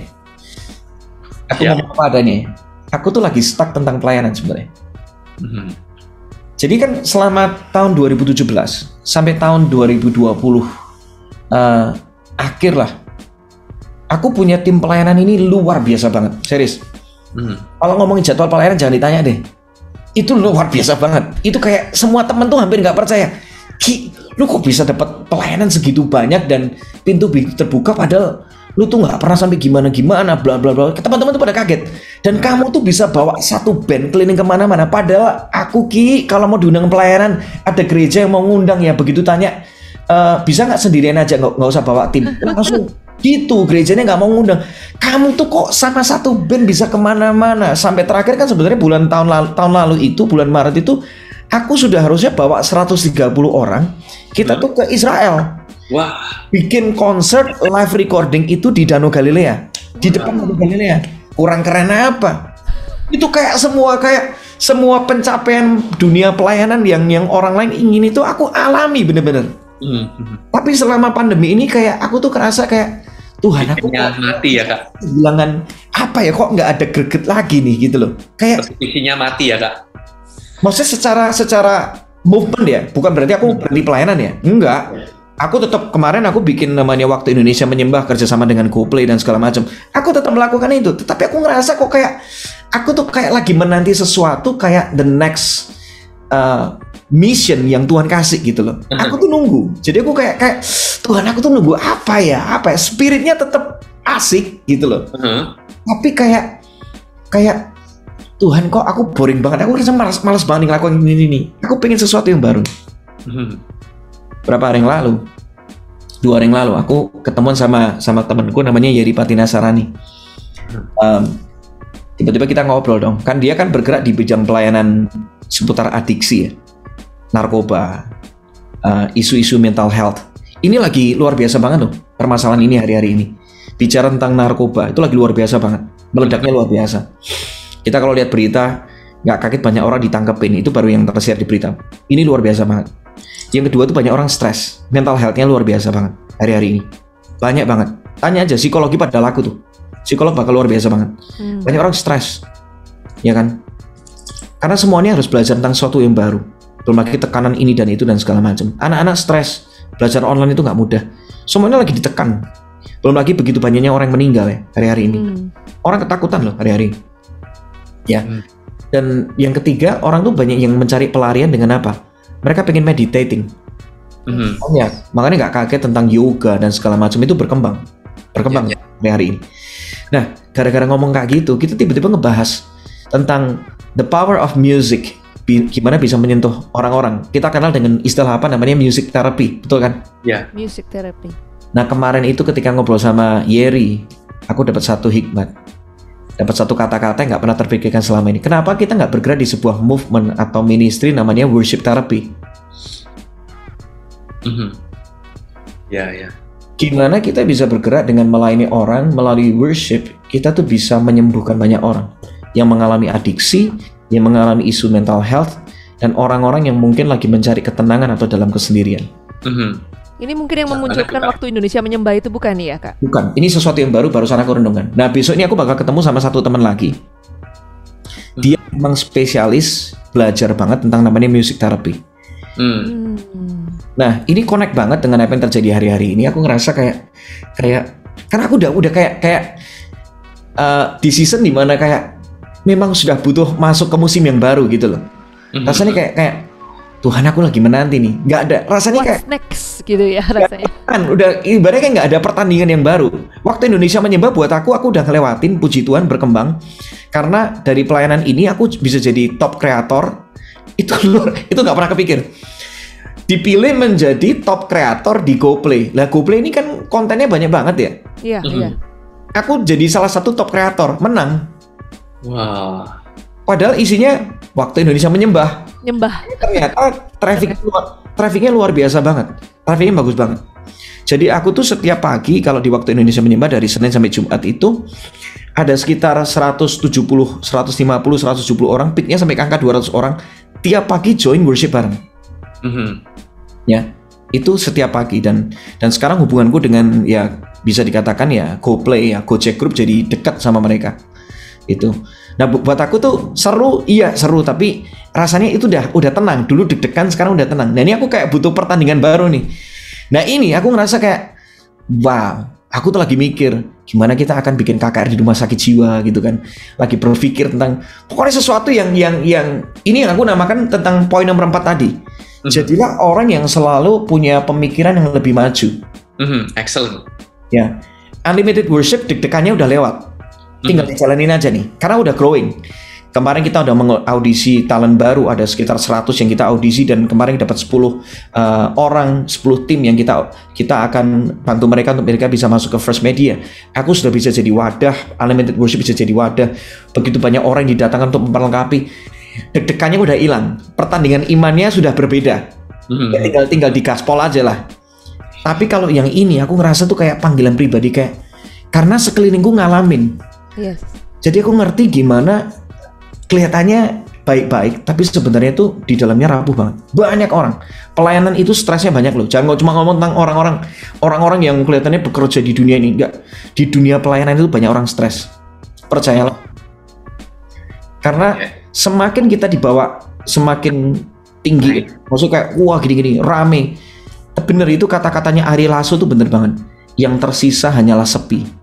Aku yeah. ngomong apa adanya. Aku tuh lagi stuck tentang pelayanan sebenarnya. Mm-hmm. Jadi kan selama tahun dua ribu tujuh belas sampai tahun dua ribu dua puluh uh, akhir lah, aku punya tim pelayanan ini luar biasa banget, serius. Mm-hmm. Kalau ngomongin jadwal pelayanan jangan ditanya deh. Itu luar biasa banget. Itu kayak semua temen tuh hampir nggak percaya. Ki, lu kok bisa dapat pelayanan segitu banyak dan pintu terbuka padahal lu tuh nggak pernah sampai gimana-gimana, bla bla bla. Teman-teman tuh pada kaget. Dan kamu tuh bisa bawa satu band keliling kemana-mana. Padahal aku Ki, kalau mau diundang pelayanan, ada gereja yang mau ngundang ya. Begitu tanya, e, bisa nggak sendirian aja, nggak nggak usah bawa tim. Langsung gitu, gerejanya nggak mau ngundang. Kamu tuh kok sama satu band bisa kemana-mana. Sampai terakhir kan sebenarnya bulan tahun lalu, tahun lalu itu bulan Maret itu aku sudah harusnya bawa seratus tiga puluh orang. Kita tuh ke Israel. Wah. Bikin konser live recording itu di Danau Galilea, di depan Danau Galilea. Kurang keren apa? Itu kayak semua kayak semua pencapaian dunia pelayanan yang yang orang lain ingin itu aku alami bener-bener. Mm-hmm. Tapi selama pandemi ini kayak aku tuh kerasa kayak Tuhan aku kok mati ya Kak. Kehilangan apa ya, kok nggak ada greget lagi nih gitu loh. Kayak posisinya mati ya Kak. Maksudnya secara secara movement ya, bukan berarti aku berhenti pelayanan ya. Enggak. Aku tetap kemarin aku bikin namanya Waktu Indonesia Menyembah kerjasama dengan GoPlay dan segala macam. Aku tetap melakukan itu. Tetapi aku ngerasa kok kayak aku tuh kayak lagi menanti sesuatu kayak the next uh, mission yang Tuhan kasih gitu loh. Aku tuh nunggu. Jadi aku kayak kayak Tuhan aku tuh nunggu apa ya? Apa ya? Spiritnya tetap asik gitu loh. Uh-huh. Tapi kayak kayak Tuhan kok aku boring banget. Aku rasa malas malas banget ngelakuin ini nih. Aku pengen sesuatu yang baru. Uh-huh. Berapa hari yang lalu dua hari yang lalu aku ketemuan sama sama temenku namanya Yeri Patinasarani. Um, tiba-tiba kita ngobrol dong. Kan dia kan bergerak di bidang pelayanan seputar adiksi ya, narkoba, uh, isu-isu mental health. Ini lagi luar biasa banget loh permasalahan ini hari-hari ini. Bicara tentang narkoba itu lagi luar biasa banget, meledaknya luar biasa. Kita kalau lihat berita nggak kaget banyak orang ditangkepin, itu baru yang tersiar di berita. Ini luar biasa banget. Yang kedua tuh banyak orang stres, mental health-nya luar biasa banget hari-hari ini. Banyak banget. Tanya aja psikologi pada laku tuh. Psikolog bakal luar biasa banget. Hmm. Banyak orang stres, ya kan? Karena semuanya harus belajar tentang sesuatu yang baru. Belum lagi tekanan ini dan itu dan segala macam. Anak-anak stres, belajar online itu nggak mudah. Semuanya lagi ditekan. Belum lagi begitu banyaknya orang yang meninggal ya hari-hari ini. Hmm. Orang ketakutan loh hari-hari ini. Ya. Hmm. Dan yang ketiga, orang tuh banyak yang mencari pelarian dengan apa? Mereka pengen meditating. Hmm. Oh ya, makanya nggak kaget tentang yoga dan segala macam itu berkembang, berkembang ya, ya. hari ini. Nah, gara-gara ngomong kayak gitu, kita tiba-tiba ngebahas tentang the power of music. Gimana bisa menyentuh orang-orang. Kita kenal dengan istilah apa namanya music therapy, betul kan? Ya. Music therapy. Nah kemarin itu ketika ngobrol sama Yeri, aku dapat satu hikmat, dapat satu kata-kata yang nggak pernah terpikirkan selama ini. Kenapa kita nggak bergerak di sebuah movement atau ministry namanya worship therapy? Mm-hmm. Ya, ya. Gimana kita bisa bergerak dengan melayani orang melalui worship? Kita tuh bisa menyembuhkan banyak orang yang mengalami adiksi, yang mengalami isu mental health, dan orang-orang yang mungkin lagi mencari ketenangan atau dalam kesendirian. Mm-hmm. Ini mungkin yang memunculkan waktu Indonesia menyembah itu bukan nih ya Kak? Bukan, ini sesuatu yang baru, barusan aku renungkan. Nah besok ini aku bakal ketemu sama satu teman lagi. Dia memang spesialis belajar banget tentang namanya music therapy. Hmm. Nah ini connect banget dengan apa yang terjadi hari-hari ini. Aku ngerasa kayak, kayak, karena aku udah udah kayak kayak uh, di season dimana kayak memang sudah butuh masuk ke musim yang baru gitu loh. Rasanya kayak kayak Tuhan aku lagi menanti nih, nggak ada rasanya. What's kayak next gitu ya rasanya. Kan udah ibaratnya kayak nggak ada pertandingan yang baru. Waktu Indonesia menyembah buat aku, aku udah ngelewatin, puji Tuhan berkembang. Karena dari pelayanan ini aku bisa jadi top kreator. Itu itu nggak pernah kepikir. Dipilih menjadi top kreator di GoPlay. Lah GoPlay ini kan kontennya banyak banget ya. Iya mm-hmm. iya. Aku jadi salah satu top kreator, menang. Wah. Padahal isinya waktu Indonesia menyembah. Nyembah. Ternyata traffic luar, trafficnya luar biasa banget. Trafficnya bagus banget. Jadi aku tuh setiap pagi kalau di waktu Indonesia menyembah dari Senin sampai Jumat itu ada sekitar seratus tujuh puluh, seratus lima puluh, seratus tujuh puluh orang, peaknya sampai ke angka dua ratus orang tiap pagi join worship bareng. Mm-hmm. Ya, itu setiap pagi dan dan sekarang hubunganku dengan ya bisa dikatakan ya GoPlay ya Gojek Group jadi dekat sama mereka. Itu. Nah buat aku tuh seru, iya seru, tapi rasanya itu udah udah tenang. Dulu deg-degan, sekarang udah tenang. Nah ini aku kayak butuh pertandingan baru nih. Nah ini aku ngerasa kayak wow, aku tuh lagi mikir gimana kita akan bikin K K R di rumah sakit jiwa gitu kan. Lagi berpikir tentang pokoknya sesuatu yang yang yang ini yang aku namakan tentang poin nomor empat tadi. Mm-hmm. Jadilah orang yang selalu punya pemikiran yang lebih maju. Mm-hmm. Excellent. Ya, unlimited worship deg-degannya udah lewat. Tinggal dijalanin aja nih, karena udah growing. Kemarin kita udah mengaudisi talent baru, ada sekitar seratus yang kita audisi dan kemarin dapat sepuluh uh, orang, sepuluh tim yang kita kita akan bantu mereka untuk mereka bisa masuk ke First Media. Aku sudah bisa jadi wadah, unlimited worship bisa jadi wadah. Begitu banyak orang yang didatangkan untuk memperlengkapi. Deg-degannya udah hilang, pertandingan imannya sudah berbeda. Mm-hmm. Ya, tinggal tinggal digaspol aja lah. Tapi kalau yang ini aku ngerasa tuh kayak panggilan pribadi, kayak karena sekelilingku ngalamin. Yes. Jadi aku ngerti gimana kelihatannya baik-baik, tapi sebenarnya tuh di dalamnya rapuh banget. Banyak orang. Pelayanan itu stresnya banyak loh. Jangan cuma ngomong tentang orang-orang orang-orang yang kelihatannya bekerja di dunia ini. Enggak. Di dunia pelayanan itu banyak orang stres. Percayalah. Karena semakin kita dibawa semakin tinggi. Maksudnya kayak wah gini-gini, rame. Bener itu kata-katanya Ari Lasso tuh bener banget. Yang tersisa hanyalah sepi.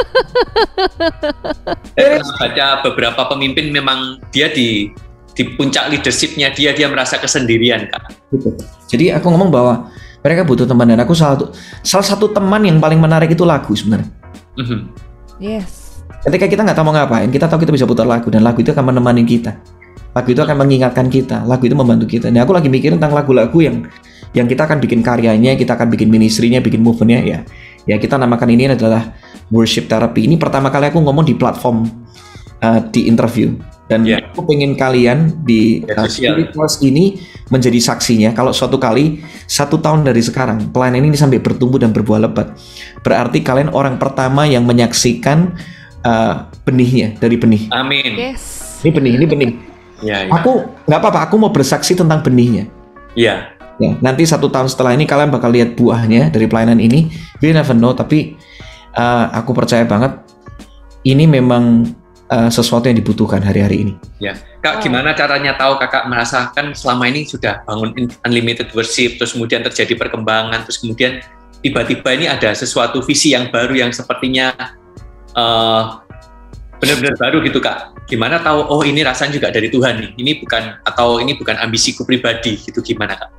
Saya baca beberapa pemimpin memang dia di di puncak leadershipnya dia dia merasa kesendirian Kak. Gitu. Jadi aku ngomong bahwa mereka butuh teman dan aku salah satu salah satu teman yang paling menarik itu lagu sebenarnya. Mm-hmm. Yes. Ketika kita nggak tahu mau ngapain, kita tahu kita bisa putar lagu dan lagu itu akan menemani kita. Lagu itu akan mengingatkan kita, lagu itu membantu kita. Nah, aku lagi mikirin tentang lagu-lagu yang yang kita akan bikin karyanya, kita akan bikin ministrinya, bikin movementnya ya. Ya kita namakan ini adalah worship therapy. Ini pertama kali aku ngomong di platform uh, di interview. Dan Yeah. aku pengen kalian di Ya, uh, sosial. Spirit Plus ini menjadi saksinya. Kalau suatu kali satu tahun dari sekarang pelayanan ini sampai bertumbuh dan berbuah lebat, berarti kalian orang pertama yang menyaksikan uh, benihnya dari benih. Amin. Yes. Ini benih, ini benih. Ya, ya. Aku nggak apa-apa, aku mau bersaksi tentang benihnya. Ya. Ya, nanti satu tahun setelah ini kalian bakal lihat buahnya dari pelayanan ini. We never know, tapi uh, aku percaya banget ini memang uh, sesuatu yang dibutuhkan hari-hari ini. Ya, Kak, Oh. gimana caranya tahu Kakak merasakan selama ini sudah bangun in- unlimited worship, terus kemudian terjadi perkembangan, terus kemudian tiba-tiba ini ada sesuatu visi yang baru yang sepertinya uh, benar-benar baru gitu, Kak. Gimana tahu, oh ini rasanya juga dari Tuhan nih, ini bukan, atau ini bukan ambisiku pribadi, gitu gimana, Kak?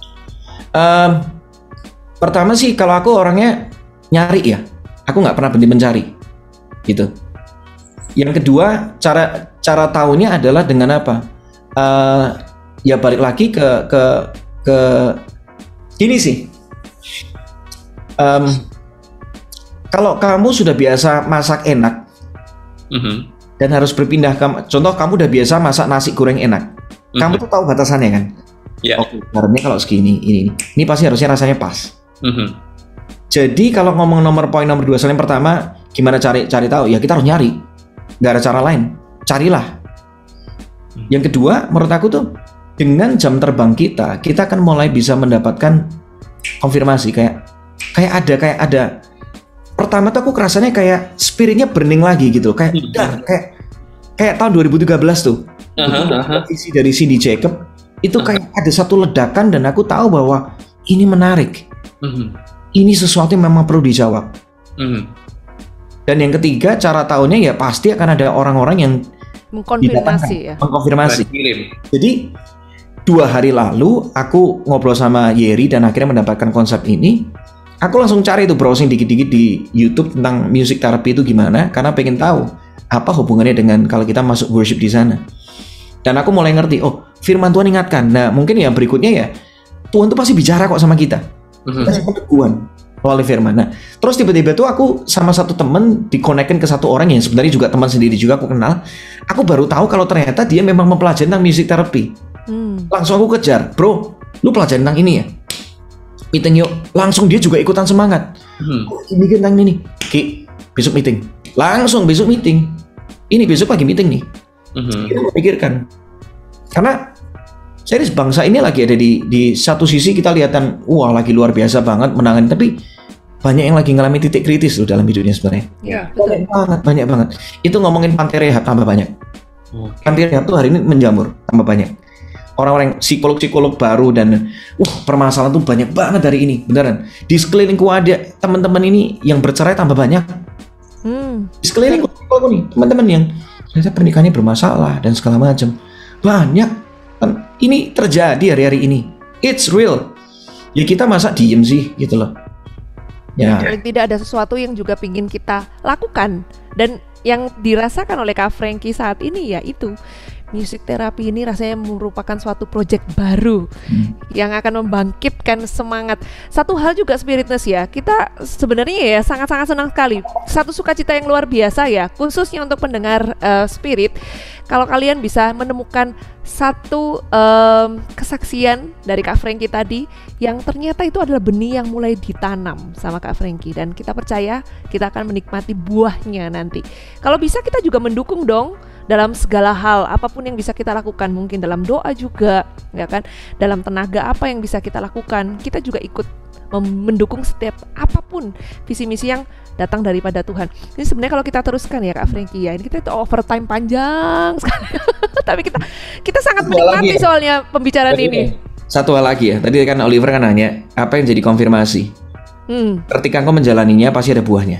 Um, pertama sih kalau aku orangnya nyari ya, aku nggak pernah berhenti mencari, gitu. Yang kedua, cara cara tahunya adalah dengan apa? Uh, ya balik lagi ke ke ke gini sih. Um, kalau kamu sudah biasa masak enak Mhm. dan harus berpindah ke, contoh kamu udah biasa masak nasi goreng enak, kamu Mhm. tuh tahu batasannya kan? Ya. Oke, garamnya kalau segini, ini, ini, ini pasti harusnya rasanya pas. Mhm. Jadi kalau ngomong nomor poin nomor dua, yang pertama gimana cari cari tahu? Ya kita harus nyari, nggak ada cara lain, carilah. Yang kedua, menurut aku tuh dengan jam terbang kita, kita akan mulai bisa mendapatkan konfirmasi kayak kayak ada kayak ada. Pertama tuh aku kerasanya kayak spiritnya burning lagi gitu, kayak Hmm. dar, kayak kayak tahun dua ribu tiga belas tuh. Aha, Itu aha. visi dari Cindy Jacob itu kayak ada satu ledakan dan aku tahu bahwa ini menarik. Mhm. Ini sesuatu yang memang perlu dijawab. Mhm. Dan yang ketiga, cara tahunya ya pasti akan ada orang-orang yang Mengkonfirmasi ya. mengkonfirmasi. Kirim. Jadi dua hari lalu aku ngobrol sama Yeri dan akhirnya mendapatkan konsep ini. Aku langsung cari itu browsing dikit-dikit di YouTube tentang music therapy itu gimana, karena pengen tahu apa hubungannya dengan kalau kita masuk worship di sana. Dan aku mulai ngerti, oh firman Tuhan ingatkan. Nah mungkin ya berikutnya ya Tuhan tuh pasti bicara kok sama kita. Mhm. Kasih peneguhan melalui firman. Nah, terus tiba-tiba tuh aku sama satu temen dikonekkan ke satu orang yang sebenarnya juga teman sendiri juga aku kenal. Aku baru tahu kalau ternyata dia memang mempelajari tentang music therapy. Hmm. Langsung aku kejar, bro, lu pelajarin tentang ini ya? Meeting yuk. Langsung dia juga ikutan semangat. Mhm. Oh, bikin tentang ini. Ki, besok meeting. Langsung besok meeting. Ini besok pagi meeting nih. Mhm. Kita pikirkan. Karena series bangsa ini lagi ada di di satu sisi kita lihatan wah lagi luar biasa banget menangani, tapi banyak yang lagi ngalamin titik kritis loh dalam hidupnya sebenarnya. Iya, Banyak betul. banget, banyak banget. Itu ngomongin pantai rehab tambah banyak. Oke. Pantai rehab tuh hari ini menjamur tambah banyak. Orang-orang psikolog-psikolog baru dan uh permasalahan tuh banyak banget dari ini, beneran. Di sekelilingku ada teman-teman ini yang bercerai tambah banyak. Hmm. Di sekelilingku psikolog nih, teman-teman yang ternyata pernikahannya bermasalah dan segala macam. Banyak kan ini terjadi hari-hari ini. It's real. Ya kita masa diem sih gitu loh. Ya. Paling tidak ada sesuatu yang juga pingin kita lakukan, dan yang dirasakan oleh Kak Frankie saat ini ya itu music therapy ini rasanya merupakan suatu project baru Hmm. yang akan membangkitkan semangat. Satu hal juga Spiritness ya, kita sebenarnya ya sangat-sangat senang sekali. Satu sukacita yang luar biasa ya, khususnya untuk pendengar uh, Spirit. Kalau kalian bisa menemukan satu um, kesaksian dari Kak Frankie tadi yang ternyata itu adalah benih yang mulai ditanam sama Kak Frankie, dan kita percaya kita akan menikmati buahnya nanti. Kalau bisa kita juga mendukung dong dalam segala hal, apapun yang bisa kita lakukan, mungkin dalam doa juga, ya kan, dalam tenaga apa yang bisa kita lakukan, kita juga ikut mem- mendukung setiap apapun visi misi yang datang daripada Tuhan. Ini sebenarnya kalau kita teruskan ya Kak Frankie ya, ini kita itu overtime panjang sekali, tapi kita kita sangat Satu hal menikmati lagi ya. soalnya pembicaraan Tadi ini. Satu hal lagi ya, tadi kan Oliver kan nanya apa yang jadi konfirmasi. Hmm, Ketika engkau menjalaninya pasti ada buahnya.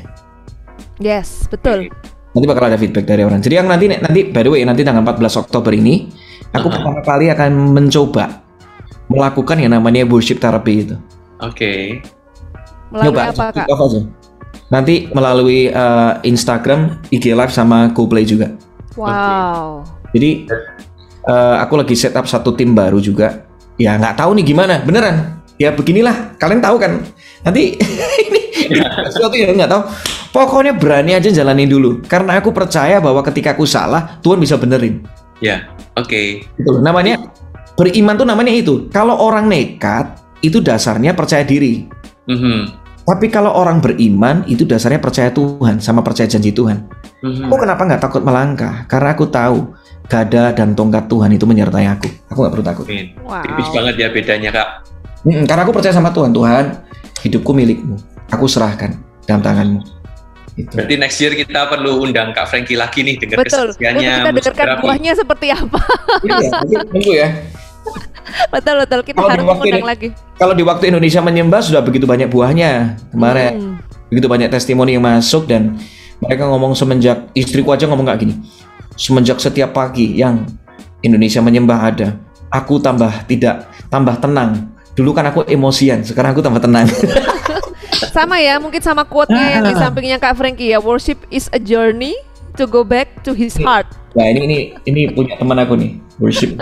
yes, betul. Nanti bakal ada feedback dari orang. Jadi yang nanti nanti by the way nanti tanggal empat belas Oktober ini aku Aha. pertama kali akan mencoba melakukan yang namanya worship therapy itu. Oke. Melalui Nyoba apa kick Kak? off aja. Nanti melalui uh, Instagram, I G Live sama GoPlay juga. Wow. Jadi uh, aku lagi set up satu tim baru juga. Ya nggak tahu nih gimana, beneran. Ya beginilah, kalian tahu kan. Nanti ini sesuatu yang nggak tahu. Pokoknya berani aja jalanin dulu. Karena aku percaya bahwa ketika aku salah, Tuhan bisa benerin. Ya, oke. Itu namanya beriman tuh namanya itu. Kalau orang nekat itu dasarnya percaya diri. Mhm. Tapi kalau orang beriman itu dasarnya percaya Tuhan sama percaya janji Tuhan. Mhm. Aku kenapa nggak takut melangkah? Karena aku tahu gada dan tongkat Tuhan itu menyertai aku. Aku nggak perlu takut. Amin. Wow. Tipis banget ya bedanya, Kak. Mm, karena aku percaya sama Tuhan. Tuhan, hidupku milikmu. Aku serahkan dalam tanganmu. Itu. Berarti next year kita perlu undang Kak Frankie lagi nih dengar Betul. Untuk kesaksiannya. kita dengarkan musik buahnya seperti apa. Iya, nanti tunggu ya. betul betul. Kita Kalau di harus waktu mengundang ini- lagi. Kalau di waktu Indonesia menyembah sudah begitu banyak buahnya kemarin. Hmm. Begitu banyak testimoni yang masuk dan mereka ngomong semenjak istriku aja ngomong kayak gini. Semenjak setiap pagi yang Indonesia menyembah ada, aku tambah tidak tambah tenang. Dulu kan aku emosian, sekarang aku tambah tenang. Sama ya, mungkin sama quote-nya yang di sampingnya Kak Frankie ya. Worship is a journey to go back to his heart. Nah ini ini ini punya teman aku nih, worship.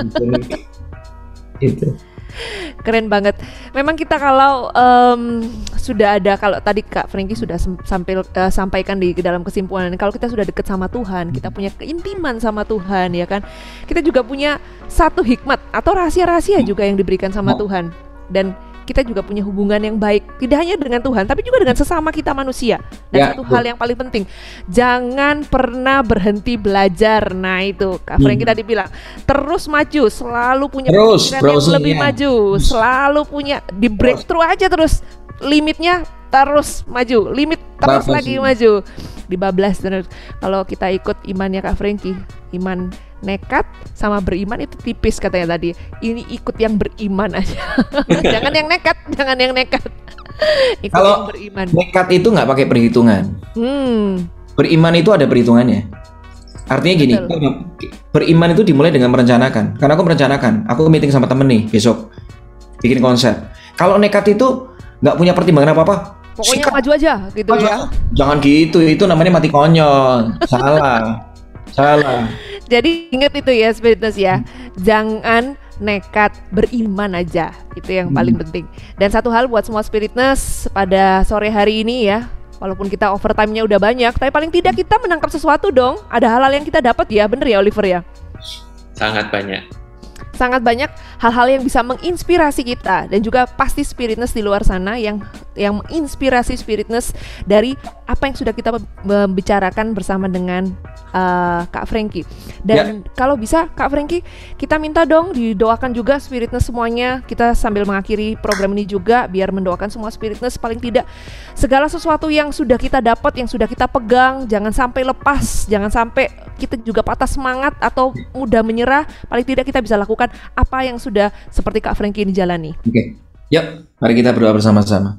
Itu. Keren banget. Memang kita kalau em, sudah ada, kalau tadi Kak Frankie sudah sem- sampil, eh, sampaikan di dalam kesimpulan, kalau kita sudah dekat sama Tuhan, kita punya keintiman sama Tuhan, ya kan? Kita juga punya satu hikmat atau rahasia-rahasia juga yang diberikan sama Tuhan. Dan kita juga punya hubungan yang baik, tidak hanya dengan Tuhan, tapi juga dengan sesama kita manusia. Dan Ya, satu betul. hal yang paling penting, jangan pernah berhenti belajar. Nah itu Kak Frankie tadi bilang, terus maju, selalu punya Terus, pikiran yang browsing, lebih ya. maju, selalu punya di breakthrough aja terus, limitnya terus maju, limit terus Bablas lagi ini. maju, dibablas terus. Kalau kita ikut imannya Kak Frankie, iman nekat sama beriman itu tipis katanya tadi. Ini ikut yang beriman aja. Jangan yang nekat, jangan yang nekat. Ikut Kalau yang beriman. nekat itu nggak pakai perhitungan. Hmm, Beriman itu ada perhitungannya. Artinya gini, Betul. beriman itu dimulai dengan merencanakan. Karena aku merencanakan, aku meeting sama temen nih besok, bikin konsep. Kalau nekat itu nggak punya pertimbangan apa-apa, pokoknya sikat, maju aja gitu maju ya. aja. Jangan gitu, itu namanya mati konyol. Salah, salah. Jadi ingat itu ya Spiritness ya, jangan nekat, beriman aja, itu yang paling penting. Dan satu hal buat semua Spiritness pada sore hari ini ya, walaupun kita overtime-nya udah banyak, tapi paling tidak kita menangkap sesuatu dong. Ada hal-hal yang kita dapat ya, bener ya Oliver ya? Sangat banyak. Sangat banyak hal-hal yang bisa menginspirasi kita, dan juga pasti Spiritness di luar sana yang yang menginspirasi Spiritness dari apa yang sudah kita membicarakan bersama dengan uh, Kak Frankie. Dan kalau bisa Kak Frankie, kita minta dong didoakan juga Spiritness semuanya. Kita sambil mengakhiri program ini juga biar mendoakan semua Spiritness, paling tidak segala sesuatu yang sudah kita dapat, yang sudah kita pegang, jangan sampai lepas, jangan sampai kita juga patah semangat atau mudah menyerah. Paling tidak kita bisa lakukan apa yang sudah seperti Kak Frankie ini jalani. Oke, yuk, mari kita berdoa bersama-sama.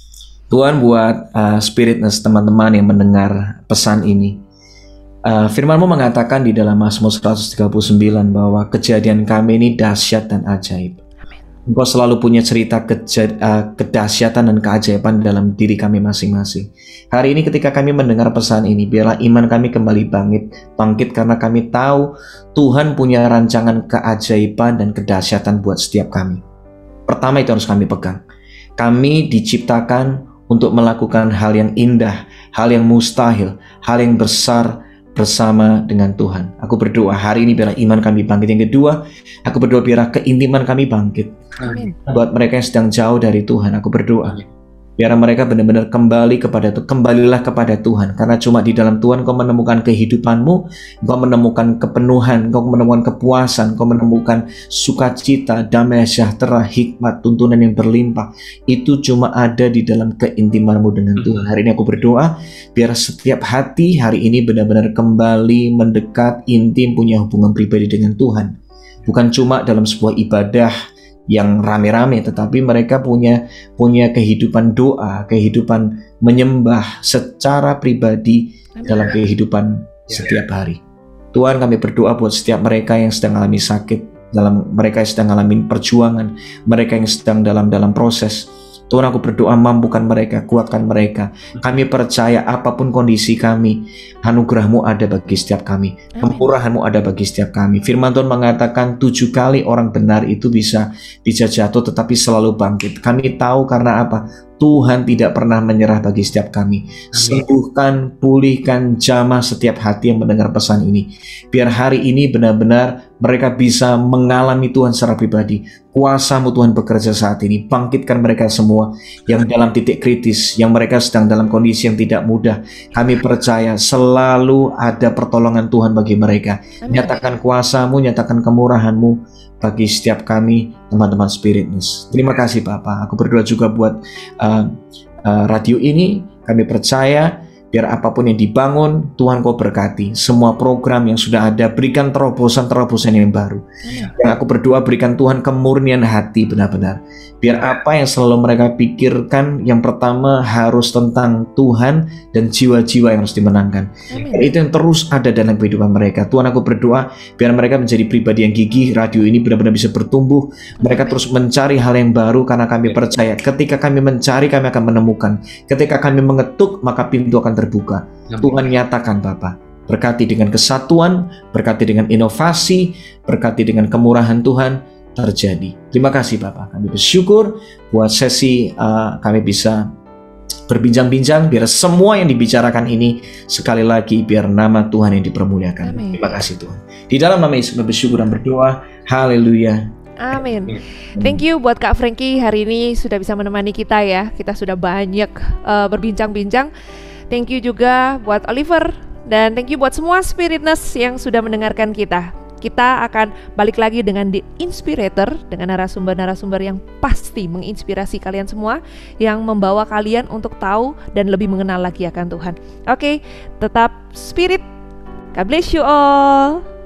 Tuhan, buat uh, Spiritness teman-teman yang mendengar pesan ini, uh, firman-Mu mengatakan di dalam Mazmur seratus tiga puluh sembilan bahwa kejadian kami ini dahsyat dan ajaib. Engkau selalu punya cerita keja- uh, kedahsyatan dan keajaiban dalam diri kami masing-masing. Hari ini ketika kami mendengar pesan ini, biarlah iman kami kembali bangkit, bangkit karena kami tahu Tuhan punya rancangan keajaiban dan kedahsyatan buat setiap kami. Pertama itu harus kami pegang. Kami diciptakan untuk melakukan hal yang indah, hal yang mustahil, hal yang besar bersama dengan Tuhan. Aku berdoa hari ini biarlah iman kami bangkit. Yang kedua, aku berdoa biarlah keintiman kami bangkit. Amin. Buat mereka yang sedang jauh dari Tuhan, aku berdoa biar mereka benar-benar kembali kepada Tuhan. Kembalilah kepada Tuhan, karena cuma di dalam Tuhan kau menemukan kehidupanmu, kau menemukan kepenuhan, kau menemukan kepuasan, kau menemukan sukacita, damai sejahtera, hikmat, tuntunan yang berlimpah. Itu cuma ada di dalam keintimanmu dengan Tuhan. Hari ini aku berdoa biar setiap hati hari ini benar-benar kembali mendekat, intim, punya hubungan pribadi dengan Tuhan. Bukan cuma dalam sebuah ibadah yang rame-rame, tetapi mereka punya punya kehidupan doa, kehidupan menyembah secara pribadi dalam kehidupan setiap hari. Tuhan, kami berdoa buat setiap mereka yang sedang alami sakit, dalam mereka yang sedang alami perjuangan, mereka yang sedang dalam dalam proses. Tuhan, aku berdoa mampukan mereka, kuatkan mereka. Kami percaya apapun kondisi kami, anugerah-Mu ada bagi setiap kami, kemurahan-Mu ada bagi setiap kami. Firman Tuhan mengatakan tujuh kali orang benar itu bisa bisa jatuh tetapi selalu bangkit. Kami tahu karena apa? Tuhan tidak pernah menyerah bagi setiap kami. Sembuhkan, pulihkan, jamah setiap hati yang mendengar pesan ini. Biar hari ini benar-benar mereka bisa mengalami Tuhan secara pribadi. Kuasa-Mu Tuhan bekerja saat ini. Bangkitkan mereka semua yang dalam titik kritis, yang mereka sedang dalam kondisi yang tidak mudah. Kami percaya selalu ada pertolongan Tuhan bagi mereka. Nyatakan kuasa-Mu, nyatakan kemurahan-Mu bagi setiap kami, teman-teman Spiritness. Terima kasih Bapak. Aku berdoa juga buat uh, uh, radio ini. Kami percaya biar apapun yang dibangun, Tuhan Kau berkati. Semua program yang sudah ada, berikan terobosan-terobosan yang baru. Dan aku berdoa berikan Tuhan kemurnian hati benar-benar. Biar apa yang selalu mereka pikirkan, yang pertama harus tentang Tuhan dan jiwa-jiwa yang harus dimenangkan. Dan itu yang terus ada dalam kehidupan mereka. Tuhan, aku berdoa biar mereka menjadi pribadi yang gigih. Radio ini benar-benar bisa bertumbuh. Mereka terus mencari hal yang baru karena kami percaya ketika kami mencari, kami akan menemukan. Ketika kami mengetuk, maka pintu akan terbuka. Tuhan nyatakan Bapak, berkati dengan kesatuan, berkati dengan inovasi, berkati dengan kemurahan Tuhan terjadi. Terima kasih Bapak. Kami bersyukur buat sesi uh, kami bisa berbincang-bincang, biar semua yang dibicarakan ini sekali lagi biar nama Tuhan yang dipermuliakan. Amin. Terima kasih Tuhan. Di dalam nama Yesus kami bersyukur dan berdoa. Haleluya. Amin. Thank you buat Kak Frankie hari ini sudah bisa menemani kita ya. Kita sudah banyak uh, berbincang-bincang. Thank you juga buat Oliver dan thank you buat semua Spiritness yang sudah mendengarkan kita. Kita akan balik lagi dengan The Inspirator, dengan narasumber-narasumber yang pasti menginspirasi kalian semua, yang membawa kalian untuk tahu dan lebih mengenal lagi akan Tuhan. Oke, tetap spirit. God bless you all.